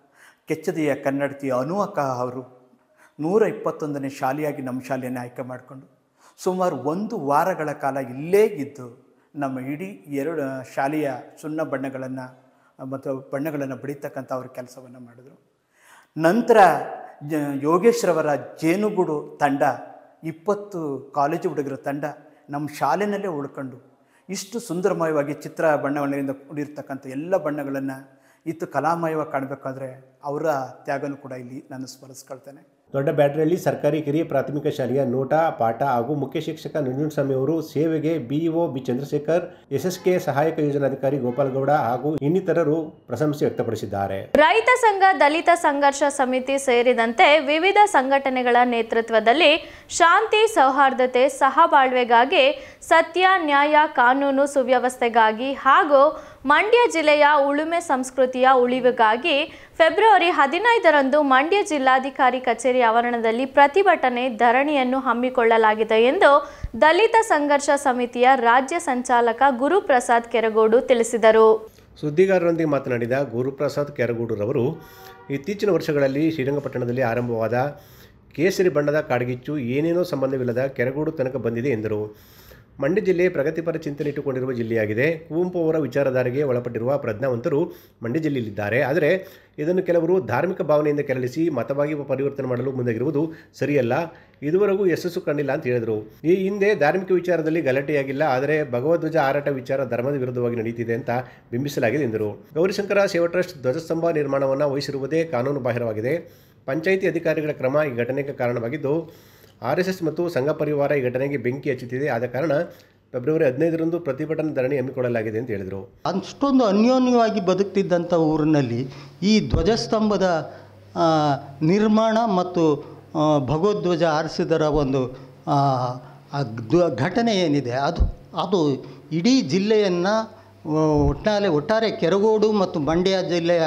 ಕೆಚ್ಚದೆಯ ಕನ್ನಡತಿ ಅನು ಅಕ್ಕ ಅವರು 121ನೇ ಶಾಲೆಯಾಗಿ ನಮ್ಮ ಶಾಲೆಯನ್ನು ಆಯ್ಕೆ ಮಾಡಿಕೊಂಡು ಸುಮಾರು 1 ವಾರಗಳ ಕಾಲ ಇಲ್ಲೇ ಇದ್ದು ನಮ್ಮ ಇಡೀ 2 ಶಾಲೆಯ ಸುಣ್ಣ ಬಣ್ಣಗಳನ್ನು ಮತ್ತು ಬಣ್ಣಗಳನ್ನು ಬಡಿತಕ್ಕಂಥ ಅವ್ರ ಕೆಲಸವನ್ನು ಮಾಡಿದರು. ನಂತರ ಯೋಗೇಶ್ರವರ ಜೇನುಗೂಡು ತಂಡ 20 ಕಾಲೇಜು ಹುಡುಗರ ತಂಡ ನಮ್ಮ ಶಾಲೆಯಲ್ಲೇ ಉಳ್ಕೊಂಡು ಇಷ್ಟು ಸುಂದರಮಯವಾಗಿ ಚಿತ್ರ ಬಣ್ಣಗಳಿಂದ ಕೂಡಿರ್ತಕ್ಕಂಥ ಎಲ್ಲ ಬಣ್ಣಗಳನ್ನು ಇತ್ತು ಕಲಾಮಯವಾಗಿ ಕಾಣಬೇಕಾದ್ರೆ ಅವರ ತ್ಯಾಗನೂ ಕೂಡ ಇಲ್ಲಿ ನಾನು ಸ್ಮರಿಸ್ಕೊಳ್ತೇನೆ. ದೊಡ್ಡ ಬ್ಯಾಟರಿಯಲ್ಲಿ ಸರ್ಕಾರಿ ಕಿರಿಯ ಪ್ರಾಥಮಿಕ ಶಾಲೆಯ ನೋಟ ಪಾಠ ಹಾಗೂ ಮುಖ್ಯ ಶಿಕ್ಷಕ ನಂಜುಂಡಸ್ವಾಮಿ ಅವರು ಸೇವೆಗೆ ಬಿಇಒ ಬಿ ಚಂದ್ರಶೇಖರ್, ಎಸ್ಎಸ್ಕೆ ಸಹಾಯಕ ಯೋಜನಾಧಿಕಾರಿ ಗೋಪಾಲಗೌಡ ಹಾಗೂ ಇನ್ನಿತರರು ಪ್ರಶಂಸೆ ವ್ಯಕ್ತಪಡಿಸಿದ್ದಾರೆ. ರೈತ ಸಂಘ, ದಲಿತ ಸಂಘರ್ಷ ಸಮಿತಿ ಸೇರಿದಂತೆ ವಿವಿಧ ಸಂಘಟನೆಗಳ ನೇತೃತ್ವದಲ್ಲಿ ಶಾಂತಿ, ಸೌಹಾರ್ದತೆ, ಸಹಬಾಳ್ವೆಗಾಗಿ, ಸತ್ಯ, ನ್ಯಾಯ, ಕಾನೂನು ಸುವ್ಯವಸ್ಥೆಗಾಗಿ ಹಾಗೂ ಮಂಡ್ಯ ಜಿಲ್ಲೆಯ ಉಳುಮೆ ಸಂಸ್ಕೃತಿಯ ಉಳಿವಿಗಾಗಿ ಫೆಬ್ರವರಿ 15ರಂದು ಮಂಡ್ಯ ಜಿಲ್ಲಾಧಿಕಾರಿ ಕಚೇರಿ ಆವರಣದಲ್ಲಿ ಪ್ರತಿಭಟನೆ ಧರಣಿಯನ್ನು ಹಮ್ಮಿಕೊಳ್ಳಲಾಗಿದೆ ಎಂದು ದಲಿತ ಸಂಘರ್ಷ ಸಮಿತಿಯ ರಾಜ್ಯ ಸಂಚಾಲಕ ಗುರುಪ್ರಸಾದ್ ಕೆರಗೋಡು ತಿಳಿಸಿದರು. ಸುದ್ದಿಗಾರರೊಂದಿಗೆ ಮಾತನಾಡಿದ ಗುರುಪ್ರಸಾದ್ ಕೆರಗೋಡುರವರು ಇತ್ತೀಚಿನ ವರ್ಷಗಳಲ್ಲಿ ಶ್ರೀರಂಗಪಟ್ಟಣದಲ್ಲಿ ಆರಂಭವಾದ ಕೇಸರಿ ಬಣ್ಣದ ಕಾಡ್ಗಿಚ್ಚು ಏನೇನೋ ಸಂಬಂಧವಿಲ್ಲದ ಕೆರಗೋಡು ತನಕ ಬಂದಿದೆ ಎಂದರು. ಮಂಡ್ಯ ಜಿಲ್ಲೆ ಪ್ರಗತಿಪರ ಚಿಂತನೆ ಇಟ್ಟುಕೊಂಡಿರುವ ಜಿಲ್ಲೆಯಾಗಿದೆ. ಕುವೆಂಪು ಅವರ ವಿಚಾರಧಾರೆಗೆ ಒಳಪಟ್ಟಿರುವ ಪ್ರಜ್ಞಾವಂತರು ಮಂಡ್ಯ ಜಿಲ್ಲೆಯಲ್ಲಿದ್ದಾರೆ. ಆದರೆ ಇದನ್ನು ಕೆಲವರು ಧಾರ್ಮಿಕ ಭಾವನೆಯಿಂದ ಕೆರಳಿಸಿ ಮತವಾಗಿ ಪರಿವರ್ತನೆ ಮಾಡಲು ಮುಂದಾಗಿರುವುದು ಸರಿಯಲ್ಲ. ಇದುವರೆಗೂ ಯಶಸ್ಸು ಕಂಡಿಲ್ಲ ಅಂತ ಹೇಳಿದರು. ಈ ಹಿಂದೆ ಧಾರ್ಮಿಕ ವಿಚಾರದಲ್ಲಿ ಗಲಾಟೆಯಾಗಿಲ್ಲ, ಆದರೆ ಭಗವಧ್ವಜ ಹಾರಾಟ ವಿಚಾರ ಧರ್ಮದ ವಿರುದ್ಧವಾಗಿ ನಡೀತಿದೆ ಅಂತ ಬಿಂಬಿಸಲಾಗಿದೆ ಎಂದರು. ಗೌರಿಶಂಕರ ಸೇವಾ ಟ್ರಸ್ಟ್ ಧ್ವಜಸ್ತಂಭ ನಿರ್ಮಾಣವನ್ನು ವಹಿಸಿರುವುದೇ ಕಾನೂನು ಬಾಹಿರವಾಗಿದೆ. ಪಂಚಾಯಿತಿ ಅಧಿಕಾರಿಗಳ ಕ್ರಮ ಈ ಘಟನೆಗೆ ಕಾರಣವಾಗಿದ್ದು, RSS ಮತ್ತು ಸಂಘ ಪರಿವಾರ ಈ ಘಟನೆಗೆ ಬೆಂಕಿ ಹಚ್ಚುತ್ತಿದೆ. ಆದ ಕಾರಣ ಫೆಬ್ರವರಿ 15ರಂದು ಪ್ರತಿಭಟನಾ ಧರಣಿ ಹಮ್ಮಿಕೊಳ್ಳಲಾಗಿದೆ ಅಂತ ಹೇಳಿದರು. ಅಷ್ಟೊಂದು ಅನ್ಯೋನ್ಯವಾಗಿ ಬದುಕ್ತಿದ್ದಂಥ ಊರಿನಲ್ಲಿ ಈ ಧ್ವಜಸ್ತಂಭದ ನಿರ್ಮಾಣ ಮತ್ತು ಭಗವಧ್ವಜ ಹಾರಿಸಿದರ ಒಂದು ಘಟನೆ ಏನಿದೆ ಅದು ಇಡೀ ಜಿಲ್ಲೆಯನ್ನು ಒಟ್ಟಾರೆ ಕೆರಗೋಡು ಮತ್ತು ಮಂಡ್ಯ ಜಿಲ್ಲೆಯ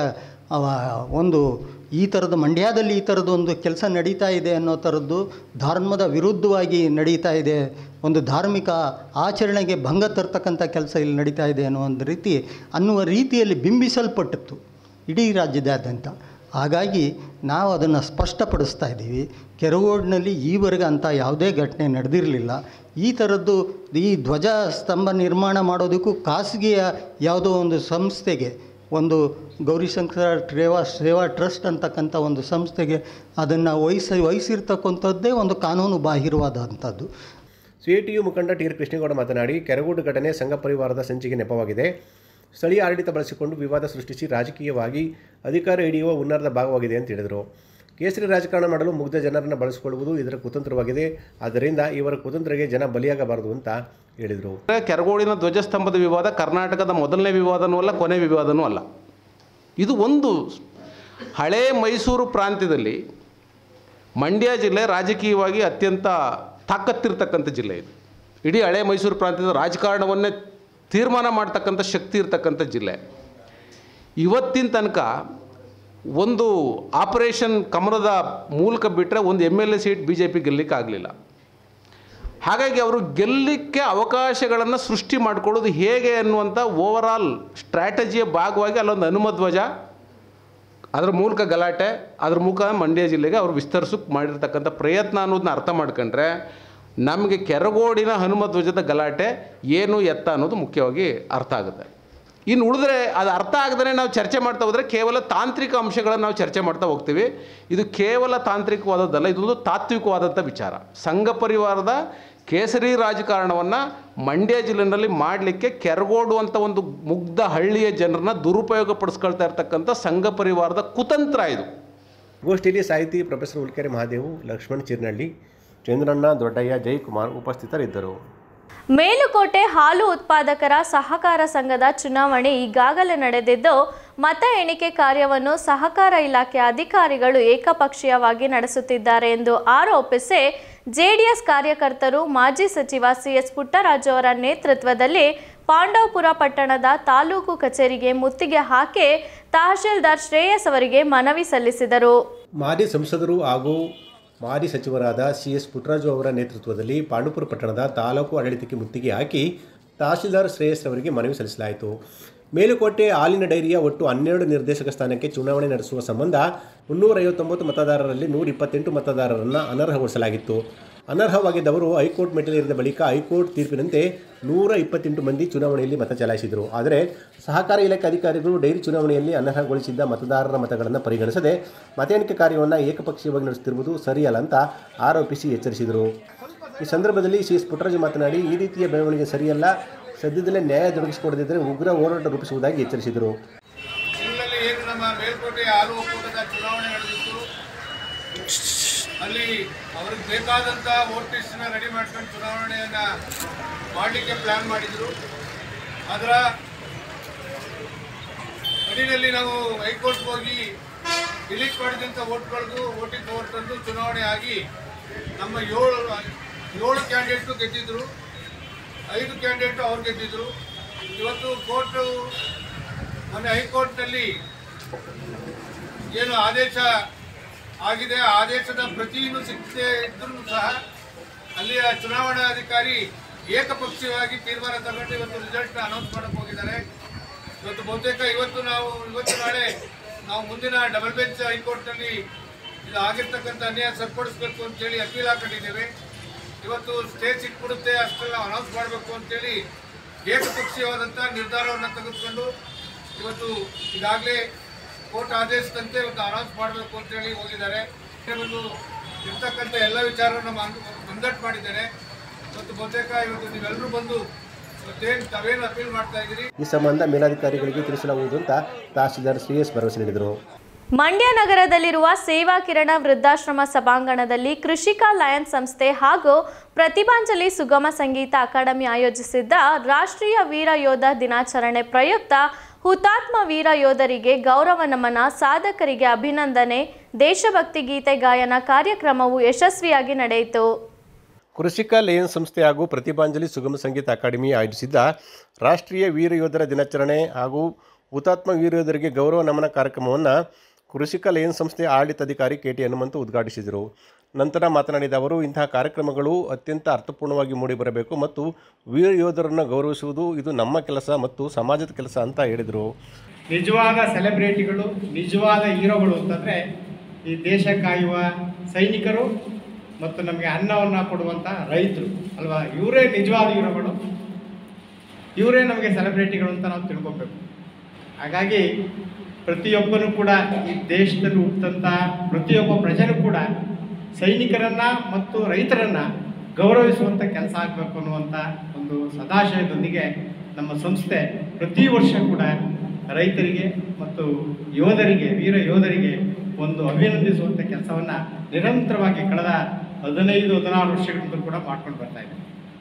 ಒಂದು ಈ ಥರದ ಮಂಡ್ಯದಲ್ಲಿ ಈ ಥರದ್ದು ಒಂದು ಕೆಲಸ ನಡೀತಾ ಇದೆ ಅನ್ನೋ ಥರದ್ದು ಧರ್ಮದ ವಿರುದ್ಧವಾಗಿ ನಡೀತಾ ಇದೆ, ಒಂದು ಧಾರ್ಮಿಕ ಆಚರಣೆಗೆ ಭಂಗ ತರ್ತಕ್ಕಂಥ ಕೆಲಸ ಇಲ್ಲಿ ನಡೀತಾ ಇದೆ ಅನ್ನುವ ರೀತಿಯಲ್ಲಿ ಬಿಂಬಿಸಲ್ಪಟ್ಟಿತ್ತು ಇಡೀ ರಾಜ್ಯದಾದ್ಯಂತ. ಹಾಗಾಗಿ ನಾವು ಅದನ್ನು ಸ್ಪಷ್ಟಪಡಿಸ್ತಾ ಇದ್ದೀವಿ. ಕೆರಗೋಡಿನಲ್ಲಿ ಈವರೆಗೆ ಅಂಥ ಯಾವುದೇ ಘಟನೆ ನಡೆದಿರಲಿಲ್ಲ. ಈ ಥರದ್ದು ಈ ಧ್ವಜ ಸ್ತಂಭ ನಿರ್ಮಾಣ ಮಾಡೋದಕ್ಕೂ ಖಾಸಗಿಯ ಯಾವುದೋ ಒಂದು ಸಂಸ್ಥೆಗೆ, ಒಂದು ಗೌರಿಶಂಕರ ಸೇವಾ ಟ್ರಸ್ಟ್ ಅಂತಕ್ಕಂಥ ಒಂದು ಸಂಸ್ಥೆಗೆ ಅದನ್ನು ವಹಿಸಿರ್ತಕ್ಕಂಥದ್ದೇ ಒಂದು ಕಾನೂನು ಬಾಹಿರವಾದಂಥದ್ದು. CITU ಮುಖಂಡ ಟಿ.ಆರ್. ಕೃಷ್ಣೇಗೌಡ ಮಾತನಾಡಿ, ಕೆರಗೋಡು ಘಟನೆ ಸಂಘ ಪರಿವಾರದ ಸಂಚಿಗೆ ನೆಪವಾಗಿದೆ. ಸ್ಥಳೀಯ ಆಡಳಿತ ಬಳಸಿಕೊಂಡು ವಿವಾದ ಸೃಷ್ಟಿಸಿ ರಾಜಕೀಯವಾಗಿ ಅಧಿಕಾರ ಹಿಡಿಯುವ ಹುನ್ನಾರದ ಭಾಗವಾಗಿದೆ ಅಂತ ಹೇಳಿದರು. ಕೇಸರಿ ರಾಜಕಾರಣ ಮಾಡಲು ಮುಗ್ಧ ಜನರನ್ನು ಬಳಸಿಕೊಳ್ಳುವುದು ಇದರ ಕುತಂತ್ರವಾಗಿದೆ. ಆದ್ದರಿಂದ ಇವರ ಕುತಂತ್ರಕ್ಕೆ ಜನ ಬಲಿಯಾಗಬಾರದು ಅಂತ ಹೇಳಿದರು. ಕೆರಗೋಡಿನ ಧ್ವಜಸ್ತಂಭದ ವಿವಾದ ಕರ್ನಾಟಕದ ಮೊದಲನೇ ವಿವಾದನೂ ಅಲ್ಲ, ಕೊನೆ ವಿವಾದನೂ ಅಲ್ಲ. ಇದು ಒಂದು ಹಳೇ ಮೈಸೂರು ಪ್ರಾಂತ್ಯದಲ್ಲಿ ಮಂಡ್ಯ ಜಿಲ್ಲೆ ರಾಜಕೀಯವಾಗಿ ಅತ್ಯಂತ ತಾಕತ್ತಿರ್ತಕ್ಕಂಥ ಜಿಲ್ಲೆ ಇದು. ಇಡೀ ಹಳೇ ಮೈಸೂರು ಪ್ರಾಂತ್ಯದ ರಾಜಕಾರಣವನ್ನೇ ತೀರ್ಮಾನ ಮಾಡ್ತಕ್ಕಂಥ ಶಕ್ತಿ ಇರ್ತಕ್ಕಂಥ ಜಿಲ್ಲೆ. ಇವತ್ತಿನ ತನಕ ಒಂದು ಆಪರೇಷನ್ ಕಮಲದ ಮೂಲಕ ಬಿಟ್ಟರೆ ಒಂದು MLA ಸೀಟ್ BJP ಗೆಲ್ಲಲಿಕ್ಕೆ ಆಗಲಿಲ್ಲ. ಹಾಗಾಗಿ ಅವರು ಗೆಲ್ಲಲಿಕ್ಕೆ ಅವಕಾಶಗಳನ್ನು ಸೃಷ್ಟಿ ಮಾಡಿಕೊಳ್ಳೋದು ಹೇಗೆ ಅನ್ನುವಂಥ ಓವರಾಲ್ ಸ್ಟ್ರಾಟಜಿಯ ಭಾಗವಾಗಿ ಅಲ್ಲೊಂದು ಹನುಮಧ್ವಜ, ಅದರ ಮೂಲಕ ಗಲಾಟೆ, ಅದ್ರ ಮೂಲಕ ಮಂಡ್ಯ ಜಿಲ್ಲೆಗೆ ಅವರು ವಿಸ್ತರಿಸೋಕ್ಕೆ ಮಾಡಿರ್ತಕ್ಕಂಥ ಪ್ರಯತ್ನ ಅನ್ನೋದನ್ನ ಅರ್ಥ ಮಾಡ್ಕೊಂಡ್ರೆ ನಮಗೆ ಕೆರಗೋಡಿನ ಹನುಮಧ್ವಜದ ಗಲಾಟೆ ಏನು ಎತ್ತ ಅನ್ನೋದು ಮುಖ್ಯವಾಗಿ ಅರ್ಥ ಆಗುತ್ತೆ. ಇನ್ನು ಉಳಿದ್ರೆ ಅದು ಅರ್ಥ ಆಗದೇ ನಾವು ಚರ್ಚೆ ಮಾಡ್ತಾ ಹೋದರೆ ಕೇವಲ ತಾಂತ್ರಿಕ ಅಂಶಗಳನ್ನು ನಾವು ಚರ್ಚೆ ಮಾಡ್ತಾ ಹೋಗ್ತೀವಿ. ಇದು ಕೇವಲ ತಾಂತ್ರಿಕವಾದದ್ದಲ್ಲ, ಇದೊಂದು ತಾತ್ವಿಕವಾದಂಥ ವಿಚಾರ. ಸಂಘ ಪರಿವಾರದ ಕೇಸರಿ ರಾಜಕಾರಣವನ್ನು ಮಂಡ್ಯ ಜಿಲ್ಲೆಯಲ್ಲಿ ಮಾಡಲಿಕ್ಕೆ ಕೆರಗೋಡು ಅಂತ ಒಂದು ಮುಗ್ಧ ಹಳ್ಳಿಯ ಜನರನ್ನ ದುರುಪಯೋಗ ಪಡಿಸ್ಕೊಳ್ತಾ ಇರ್ತಕ್ಕಂಥ ಸಂಘ ಪರಿವಾರದ ಕುತಂತ್ರ ಇದು. ಗೋಷ್ಠಿಯಲ್ಲಿ ಸಾಹಿತಿ ಪ್ರೊಫೆಸರ್ ಹುಲ್ಕೆರೆ ಮಹಾದೇವು, ಲಕ್ಷ್ಮಣ್ ಚಿರ್ನಳ್ಳಿ, ಚಂದ್ರಣ್ಣ, ದೊಡ್ಡಯ್ಯ, ಜಯಕುಮಾರ್ ಉಪಸ್ಥಿತರಿದ್ದರು. ಮೇಲುಕೋಟೆ ಹಾಲು ಉತ್ಪಾದಕರ ಸಹಕಾರ ಸಂಘದ ಚುನಾವಣೆ ಈಗಾಗಲೇ ನಡೆದಿದ್ದು, ಮತ ಎಣಿಕೆ ಕಾರ್ಯವನ್ನು ಸಹಕಾರ ಇಲಾಖೆ ಅಧಿಕಾರಿಗಳು ಏಕಪಕ್ಷೀಯವಾಗಿ ನಡೆಸುತ್ತಿದ್ದಾರೆ ಎಂದು ಆರೋಪಿಸಿ JDS ಕಾರ್ಯಕರ್ತರು ಮಾಜಿ ಸಚಿವ CS ಪುಟ್ಟರಾಜು ಅವರ ನೇತೃತ್ವದಲ್ಲಿ ಪಾಂಡವಪುರ ಪಟ್ಟಣದ ತಾಲೂಕು ಕಚೇರಿಗೆ ಮುತ್ತಿಗೆ ಹಾಕಿ ತಹಶೀಲ್ದಾರ್ ಶ್ರೇಯಸ್ ಅವರಿಗೆ ಮನವಿ ಸಲ್ಲಿಸಿದರು. ಮಾಜಿ ಸಂಸದರು ಹಾಗೂ ಮಾಜಿ ಸಚಿವರಾದ CS ಪುಟ್ಟರಾಜು ಅವರ ನೇತೃತ್ವದಲ್ಲಿ ಪಾಂಡವಪುರ ಪಟ್ಟಣದ ತಾಲೂಕು ಆಡಳಿತಕ್ಕೆ ಮುತ್ತಿಗೆ ಹಾಕಿ ತಹಶೀಲ್ದಾರ್ ಶ್ರೇಯಸ್ ಅವರಿಗೆ ಮನವಿ ಸಲ್ಲಿಸಲಾಯಿತು. ಮೇಲುಕೋಟೆ ಹಾಲಿನ ಡೈರಿಯ ಒಟ್ಟು 12 ನಿರ್ದೇಶಕ ಸ್ಥಾನಕ್ಕೆ ಚುನಾವಣೆ ನಡೆಸುವ ಸಂಬಂಧ 359 ಮತದಾರರಲ್ಲಿ 128 ಮತದಾರರನ್ನು ಅನರ್ಹಗೊಳಿಸಲಾಗಿತ್ತು. ಅನರ್ಹವಾಗಿದ್ದವರು ಹೈಕೋರ್ಟ್ ಮೆಟ್ಟಿಲೇರಿದ ಬಳಿಕ ಹೈಕೋರ್ಟ್ ತೀರ್ಪಿನಂತೆ 128 ಮಂದಿ ಚುನಾವಣೆಯಲ್ಲಿ ಮತ ಚಲಾಯಿಸಿದರು. ಆದರೆ ಸಹಕಾರ ಇಲಾಖೆ ಅಧಿಕಾರಿಗಳು ಡೈರಿ ಚುನಾವಣೆಯಲ್ಲಿ ಅನರ್ಹಗೊಳಿಸಿದ್ದ ಮತದಾರರ ಮತಗಳನ್ನು ಪರಿಗಣಿಸದೆ ಮತ ಎಣಿಕೆ ಕಾರ್ಯವನ್ನು ಏಕಪಕ್ಷೀಯವಾಗಿ ನಡೆಸುತ್ತಿರುವುದು ಸರಿಯಲ್ಲ ಅಂತ ಆರೋಪಿಸಿ ಎಚ್ಚರಿಸಿದರು. ಈ ಸಂದರ್ಭದಲ್ಲಿ ಸಿ ಎಸ್ ಪುಟ್ಟರಾಜು ಮಾತನಾಡಿ, ಈ ರೀತಿಯ ಬೆಳವಣಿಗೆ ಸರಿಯಲ್ಲ, ಸದ್ಯದಲ್ಲೇ ನ್ಯಾಯ ದೊರಕಿಸಿಕೊಡದಿದ್ದರೆ ಉಗ್ರ ಹೋರಾಟ ರೂಪಿಸುವುದಾಗಿ ಎಚ್ಚರಿಸಿದರು. ಜಿಲ್ಲೆಯಲ್ಲಿ ಏನು ನಮ್ಮ ಮೇಲ್ಕೋಟೆ ಹಾಲು ಒಕ್ಕೂಟದ ಚುನಾವಣೆ ನಡೆದಿತ್ತು, ಅಲ್ಲಿ ಅವ್ರಿಗೆ ಬೇಕಾದಂಥ ವೋಟ್ ಲಿಸ್ಟನ್ನ ರೆಡಿ ಮಾಡ್ಕೊಂಡು ಚುನಾವಣೆಯನ್ನು ಮಾಡಲಿಕ್ಕೆ ಪ್ಲ್ಯಾನ್ ಮಾಡಿದರು. ಅದರ ಅಡಿಯಲ್ಲಿ ನಾವು ಹೈಕೋರ್ಟ್ಗೆ ಹೋಗಿ ಡಿಲೀಟ್ ಮಾಡಿದಂಥ ವೋಟ್ಗಳಿಗೂ ವೋಟಿಂಗ್ ಪವರ್ ತಂದು ಚುನಾವಣೆ ಆಗಿ ನಮ್ಮ ಏಳು ಕ್ಯಾಂಡಿಡೇಟು ಗೆದ್ದಿದ್ರು, 5 ಕ್ಯಾಂಡಿಡೇಟು ಅವ್ರು ಗೆದ್ದಿದ್ರು. ಇವತ್ತು ಕೋರ್ಟು ಮೊನ್ನೆ ಹೈಕೋರ್ಟ್ನಲ್ಲಿ ಏನು ಆದೇಶ ಆಗಿದೆ, ಆ ಆದೇಶದ ಪ್ರತಿಯನ್ನು ಸಿಕ್ಕದೇ ಇದ್ರೂ ಸಹ ಅಲ್ಲಿಯ ಚುನಾವಣಾಧಿಕಾರಿ ಏಕಪಕ್ಷೀಯವಾಗಿ ತೀರ್ಮಾನ ತಗೊಂಡು ಇವತ್ತು ರಿಸಲ್ಟ್ನ ಅನೌನ್ಸ್ ಮಾಡಕ್ಕೆ ಹೋಗಿದ್ದಾರೆ. ಇವತ್ತು ಬಹುತೇಕ ಇವತ್ತು ನಾಳೆ ನಾವು ಮುಂದಿನ ಡಬಲ್ ಬೆಂಚ್ ಹೈಕೋರ್ಟ್ನಲ್ಲಿ ಇದು ಆಗಿರ್ತಕ್ಕಂಥ ಅನ್ಯಾಯ ಸರಿಪಡಿಸಬೇಕು ಅಂತೇಳಿ ಅಪೀಲ್ ಹಾಕೊಂಡಿದ್ದೇವೆ. ಇವತ್ತು ಸ್ಟೇ ಸಿಕ್ಬಿಡುತ್ತೆ, ಅಷ್ಟೆಲ್ಲ ಅನೌನ್ಸ್ ಮಾಡಬೇಕು ಅಂತೇಳಿ ಏಕಪಕ್ಷೀಯವಾದಂಥ ನಿರ್ಧಾರವನ್ನು ತೆಗೆದುಕೊಂಡು ಇವತ್ತು ಈಗಾಗಲೇ ಕೋರ್ಟ್ ಆದೇಶದಂತೆ ಇವತ್ತು ಅನೌನ್ಸ್ ಮಾಡಬೇಕು ಅಂತೇಳಿ ಹೋಗಿದ್ದಾರೆ. ಒಂದು ಇರ್ತಕ್ಕಂಥ ಎಲ್ಲ ವಿಚಾರವನ್ನು ಮಂದಟ್ಟು ಮಾಡಿದ್ದಾರೆ. ಇವತ್ತು ಬಹುತೇಕ ಇವತ್ತು ನೀವೆಲ್ಲರೂ ಬಂದು ತಾವೇನು ಅಪೀಲ್ ಮಾಡ್ತಾ ಇದ್ದೀರಿ, ಈ ಸಂಬಂಧ ಮೇಲಾಧಿಕಾರಿಗಳಿಗೆ ತಿಳಿಸಲಾಗುವುದು ಅಂತ ತಹಸೀಲ್ದಾರ್ ಶ್ರೀಯಸ್ ಭರವಸೆ ನೀಡಿದರು. ಮಂಡ್ಯ ನಗರದಲ್ಲಿರುವ ಸೇವಾ ಕಿರಣ ವೃದ್ಧಾಶ್ರಮ ಸಭಾಂಗಣದಲ್ಲಿ ಕೃಷಿಕ ಲಯನ್ಸ್ ಸಂಸ್ಥೆ ಹಾಗೂ ಪ್ರತಿಭಾಂಜಲಿ ಸುಗಮ ಸಂಗೀತ ಅಕಾಡೆಮಿ ಆಯೋಜಿಸಿದ್ದ ರಾಷ್ಟ್ರೀಯ ವೀರ ಯೋಧ ದಿನಾಚರಣೆ ಪ್ರಯುಕ್ತ ಹುತಾತ್ಮ ವೀರ ಯೋಧರಿಗೆ ಗೌರವ ನಮನ, ಸಾಧಕರಿಗೆ ಅಭಿನಂದನೆ, ದೇಶಭಕ್ತಿ ಗೀತೆ ಗಾಯನ ಕಾರ್ಯಕ್ರಮವು ಯಶಸ್ವಿಯಾಗಿ ನಡೆಯಿತು. ಕೃಷಿಕ ಲಯನ್ಸ್ ಸಂಸ್ಥೆ ಹಾಗೂ ಪ್ರತಿಭಾಂಜಲಿ ಸುಗಮ ಸಂಗೀತ ಅಕಾಡೆಮಿ ಆಯೋಜಿಸಿದ್ದ ರಾಷ್ಟ್ರೀಯ ವೀರ ಯೋಧರ ದಿನಾಚರಣೆ ಹಾಗೂ ಹುತಾತ್ಮ ವೀರ ಯೋಧರಿಗೆ ಗೌರವ ನಮನ ಕಾರ್ಯಕ್ರಮವನ್ನು ಕೃಷಿಕ ಲಯನ್ಸ್ ಸಂಸ್ಥೆ ಆಡಳಿತಾಧಿಕಾರಿ ಕೆ ಟಿ ಹನುಮಂತ ಉದ್ಘಾಟಿಸಿದರು. ನಂತರ ಮಾತನಾಡಿದ ಅವರು, ಇಂತಹ ಕಾರ್ಯಕ್ರಮಗಳು ಅತ್ಯಂತ ಅರ್ಥಪೂರ್ಣವಾಗಿ ಮೂಡಿಬರಬೇಕು ಮತ್ತು ವೀರ ಯೋಧರನ್ನು ಗೌರವಿಸುವುದು ಇದು ನಮ್ಮ ಕೆಲಸ ಮತ್ತು ಸಮಾಜದ ಕೆಲಸ ಅಂತ ಹೇಳಿದರು. ನಿಜವಾದ ಸೆಲೆಬ್ರಿಟಿಗಳು, ನಿಜವಾದ ಹೀರೋಗಳು ಅಂತಂದರೆ ಈ ದೇಶ ಕಾಯುವ ಸೈನಿಕರು ಮತ್ತು ನಮಗೆ ಅನ್ನವನ್ನು ಕೊಡುವಂಥ ರೈತರು ಅಲ್ವಾ. ಇವರೇ ನಿಜವಾದ ಹೀರೋಗಳು, ಇವರೇ ನಮಗೆ ಸೆಲೆಬ್ರಿಟಿಗಳು ಅಂತ ನಾವು ತಿಳ್ಕೊಬೇಕು. ಹಾಗಾಗಿ ಪ್ರತಿಯೊಬ್ಬರೂ ಕೂಡ ಈ ದೇಶದಲ್ಲಿ ಹುಟ್ಟಂಥ ಪ್ರತಿಯೊಬ್ಬ ಪ್ರಜೆನೂ ಕೂಡ ಸೈನಿಕರನ್ನು ಮತ್ತು ರೈತರನ್ನು ಗೌರವಿಸುವಂಥ ಕೆಲಸ ಆಗಬೇಕು ಅನ್ನುವಂಥ ಒಂದು ಸದಾಶಯದೊಂದಿಗೆ ನಮ್ಮ ಸಂಸ್ಥೆ ಪ್ರತಿ ವರ್ಷ ಕೂಡ ರೈತರಿಗೆ ಮತ್ತು ಯೋಧರಿಗೆ, ವೀರ ಯೋಧರಿಗೆ ಒಂದು ಅಭಿನಂದಿಸುವಂಥ ಕೆಲಸವನ್ನು ನಿರಂತರವಾಗಿ ಕಳೆದ 15-16 ವರ್ಷಗಳಿಂದ ಕೂಡ ಮಾಡ್ಕೊಂಡು ಬರ್ತಾ ಇದೆ.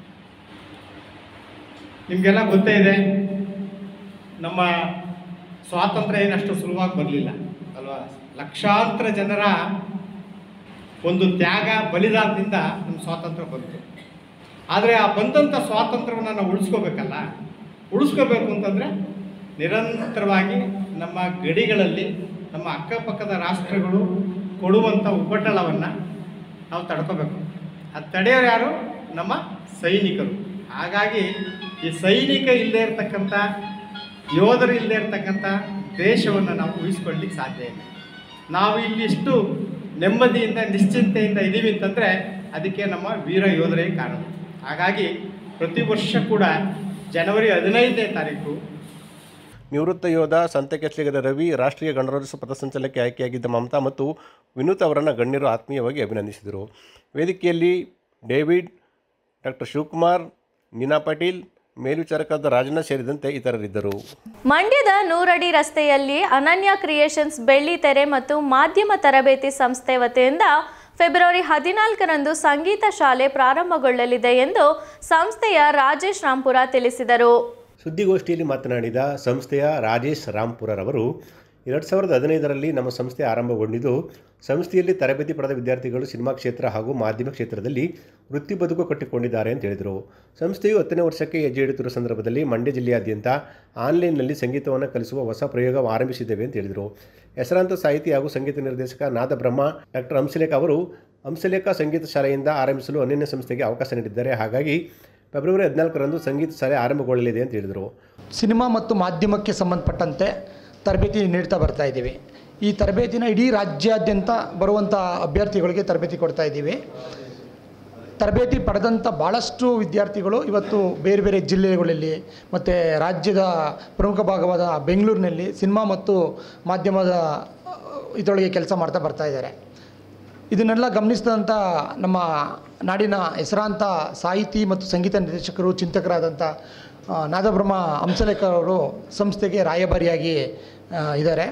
ನಿಮಗೆಲ್ಲ ಗೊತ್ತೇ ಇದೆ, ನಮ್ಮ ಸ್ವಾತಂತ್ರ್ಯ ಏನಷ್ಟು ಸುಲಭವಾಗಿ ಬರಲಿಲ್ಲ ಅಲ್ವಾ. ಲಕ್ಷಾಂತರ ಜನರ ಒಂದು ತ್ಯಾಗ ಬಲಿದಾನದಿಂದ ನಮ್ಮ ಸ್ವಾತಂತ್ರ್ಯ ಬಂತು. ಆದರೆ ಆ ಬಂದಂಥ ಸ್ವಾತಂತ್ರ್ಯವನ್ನು ನಾವು ಉಳಿಸ್ಕೋಬೇಕು ಅಂತಂದರೆ ನಿರಂತರವಾಗಿ ನಮ್ಮ ಗಡಿಗಳಲ್ಲಿ ನಮ್ಮ ಅಕ್ಕಪಕ್ಕದ ರಾಷ್ಟ್ರಗಳು ಕೊಡುವಂಥ ಉಪಟಳವನ್ನು ನಾವು ತಡ್ಕೋಬೇಕು. ಅದು ತಡೆಯೋರು ಯಾರು? ನಮ್ಮ ಸೈನಿಕರು. ಹಾಗಾಗಿ ಈ ಸೈನಿಕ ಇಲ್ಲದೆ ಇರತಕ್ಕಂಥ, ಯೋಧರು ಇಲ್ಲದೆ ಇರತಕ್ಕಂಥ ದೇಶವನ್ನು ನಾವು ಉಳಿಸ್ಕೊಳ್ಳಿಕ್ಕೆ ಸಾಧ್ಯ ಇಲ್ಲ. ನಾವು ಇಲ್ಲಿಷ್ಟು ನೆಮ್ಮದಿಯಿಂದ ನಿಶ್ಚಿಂತೆಯಿಂದ ಇದ್ದೀವಿ ಅಂತಂದರೆ ಅದಕ್ಕೆ ನಮ್ಮ ವೀರ ಯೋಧರೇ ಕಾರಣ. ಹಾಗಾಗಿ ಪ್ರತಿ ವರ್ಷ ಕೂಡ ಜನವರಿ 15ನೇ ತಾರೀಕು ನಿವೃತ್ತ ಯೋಧ ಸಂತಕೆಸ್ಲಿಗದ ರವಿ, ರಾಷ್ಟ್ರೀಯ ಗಣರಾಜ್ಯೋತ್ಸವ ಪಥಸಂಚಲನಕ್ಕೆ ಆಯ್ಕೆಯಾಗಿದ್ದ ಮಮತಾ ಮತ್ತು ವಿನೂತ್ ಅವರನ್ನು ಗಣ್ಯರು ಆತ್ಮೀಯವಾಗಿ ಅಭಿನಂದಿಸಿದರು. ವೇದಿಕೆಯಲ್ಲಿ ಡೇವಿಡ್, ಡಾಕ್ಟರ್ ಶಿವಕುಮಾರ್, ನೀನಾ ಪಾಟೀಲ್, ಮೇಲ್ವಿಚಾರಕರಾದ ರಾಜಣ್ಣ ಸೇರಿದಂತೆ ಇತರರಿದ್ದರು. ಮಂಡ್ಯದ ನೂರಡಿ ರಸ್ತೆಯಲ್ಲಿ ಅನನ್ಯ ಕ್ರಿಯೇಷನ್ಸ್ ಬೆಳ್ಳಿ ತೆರೆ ಮತ್ತು ಮಾಧ್ಯಮ ತರಬೇತಿ ಸಂಸ್ಥೆ ವತಿಯಿಂದ ಫೆಬ್ರವರಿ 14ರಂದು ಸಂಗೀತ ಶಾಲೆ ಪ್ರಾರಂಭಗೊಳ್ಳಲಿದೆ ಎಂದು ಸಂಸ್ಥೆಯ ರಾಜೇಶ್ ರಾಂಪುರ ತಿಳಿಸಿದರು. ಸುದ್ದಿಗೋಷ್ಠಿಯಲ್ಲಿ ಮಾತನಾಡಿದ ಸಂಸ್ಥೆಯ ರಾಜೇಶ್ ರಾಂಪುರರವರು 2015ರಲ್ಲಿ ನಮ್ಮ ಸಂಸ್ಥೆ ಆರಂಭಗೊಂಡಿದ್ದು, ಸಂಸ್ಥೆಯಲ್ಲಿ ತರಬೇತಿ ಪಡೆದ ವಿದ್ಯಾರ್ಥಿಗಳು ಸಿನಿಮಾ ಕ್ಷೇತ್ರ ಹಾಗೂ ಮಾಧ್ಯಮ ಕ್ಷೇತ್ರದಲ್ಲಿ ವೃತ್ತಿ ಬದುಕು ಕಟ್ಟಿಕೊಂಡಿದ್ದಾರೆ ಅಂತ ಹೇಳಿದರು. ಸಂಸ್ಥೆಯು 10ನೇ ವರ್ಷಕ್ಕೆ ಹೆಜ್ಜೆ ಇಡುತ್ತಿರುವ ಸಂದರ್ಭದಲ್ಲಿ ಮಂಡ್ಯ ಜಿಲ್ಲೆಯಾದ್ಯಂತ ಆನ್ಲೈನ್ನಲ್ಲಿ ಸಂಗೀತವನ್ನು ಕಲಿಸುವ ಹೊಸ ಪ್ರಯೋಗ ಆರಂಭಿಸಿದ್ದೇವೆ ಅಂತ ಹೇಳಿದರು. ಹೆಸರಾಂತ ಸಾಹಿತಿ ಹಾಗೂ ಸಂಗೀತ ನಿರ್ದೇಶಕ ನಾದಬ್ರಹ್ಮ ಡಾಕ್ಟರ್ ಹಂಸಲೇಖ ಅವರು ಹಂಸಲೇಖ ಸಂಗೀತ ಶಾಲೆಯಿಂದ ಆರಂಭಿಸಲು ಅನನ್ಯ ಸಂಸ್ಥೆಗೆ ಅವಕಾಶ ನೀಡಿದ್ದಾರೆ. ಹಾಗಾಗಿ ಫೆಬ್ರವರಿ 14ರಂದು ಸಂಗೀತ ಶಾಲೆ ಆರಂಭಗೊಳ್ಳಲಿದೆ ಅಂತ ಹೇಳಿದರು. ಸಿನಿಮಾ ಮತ್ತು ಮಾಧ್ಯಮಕ್ಕೆ ಸಂಬಂಧಪಟ್ಟಂತೆ ತರಬೇತಿ ನೀಡ್ತಾ ಬರ್ತಾ ಇದ್ದೀವಿ. ಈ ತರಬೇತಿನ ಇಡೀ ರಾಜ್ಯಾದ್ಯಂತ ಬರುವಂಥ ಅಭ್ಯರ್ಥಿಗಳಿಗೆ ತರಬೇತಿ ಕೊಡ್ತಾ ಇದ್ದೀವಿ. ತರಬೇತಿ ಪಡೆದಂಥ ಭಾಳಷ್ಟು ವಿದ್ಯಾರ್ಥಿಗಳು ಇವತ್ತು ಬೇರೆ ಬೇರೆ ಜಿಲ್ಲೆಗಳಲ್ಲಿ ಮತ್ತು ರಾಜ್ಯದ ಪ್ರಮುಖ ಭಾಗವಾದ ಬೆಂಗಳೂರಿನಲ್ಲಿ ಸಿನಿಮಾ ಮತ್ತು ಮಾಧ್ಯಮದ ಇದರೊಳಗೆ ಕೆಲಸ ಮಾಡ್ತಾ ಬರ್ತಾ ಇದ್ದಾರೆ. ಇದನ್ನೆಲ್ಲ ಗಮನಿಸಿದಂಥ ನಮ್ಮ ನಾಡಿನ ಹೆಸರಾಂತ ಸಾಹಿತಿ ಮತ್ತು ಸಂಗೀತ ನಿರ್ದೇಶಕರು, ಚಿಂತಕರಾದಂಥ ನಾದಬ್ರಹ್ಮ ಹಂಸಲೇಖರ್ ಅವರು ಸಂಸ್ಥೆಗೆ ರಾಯಭಾರಿಯಾಗಿ ಇದ್ದಾರೆ.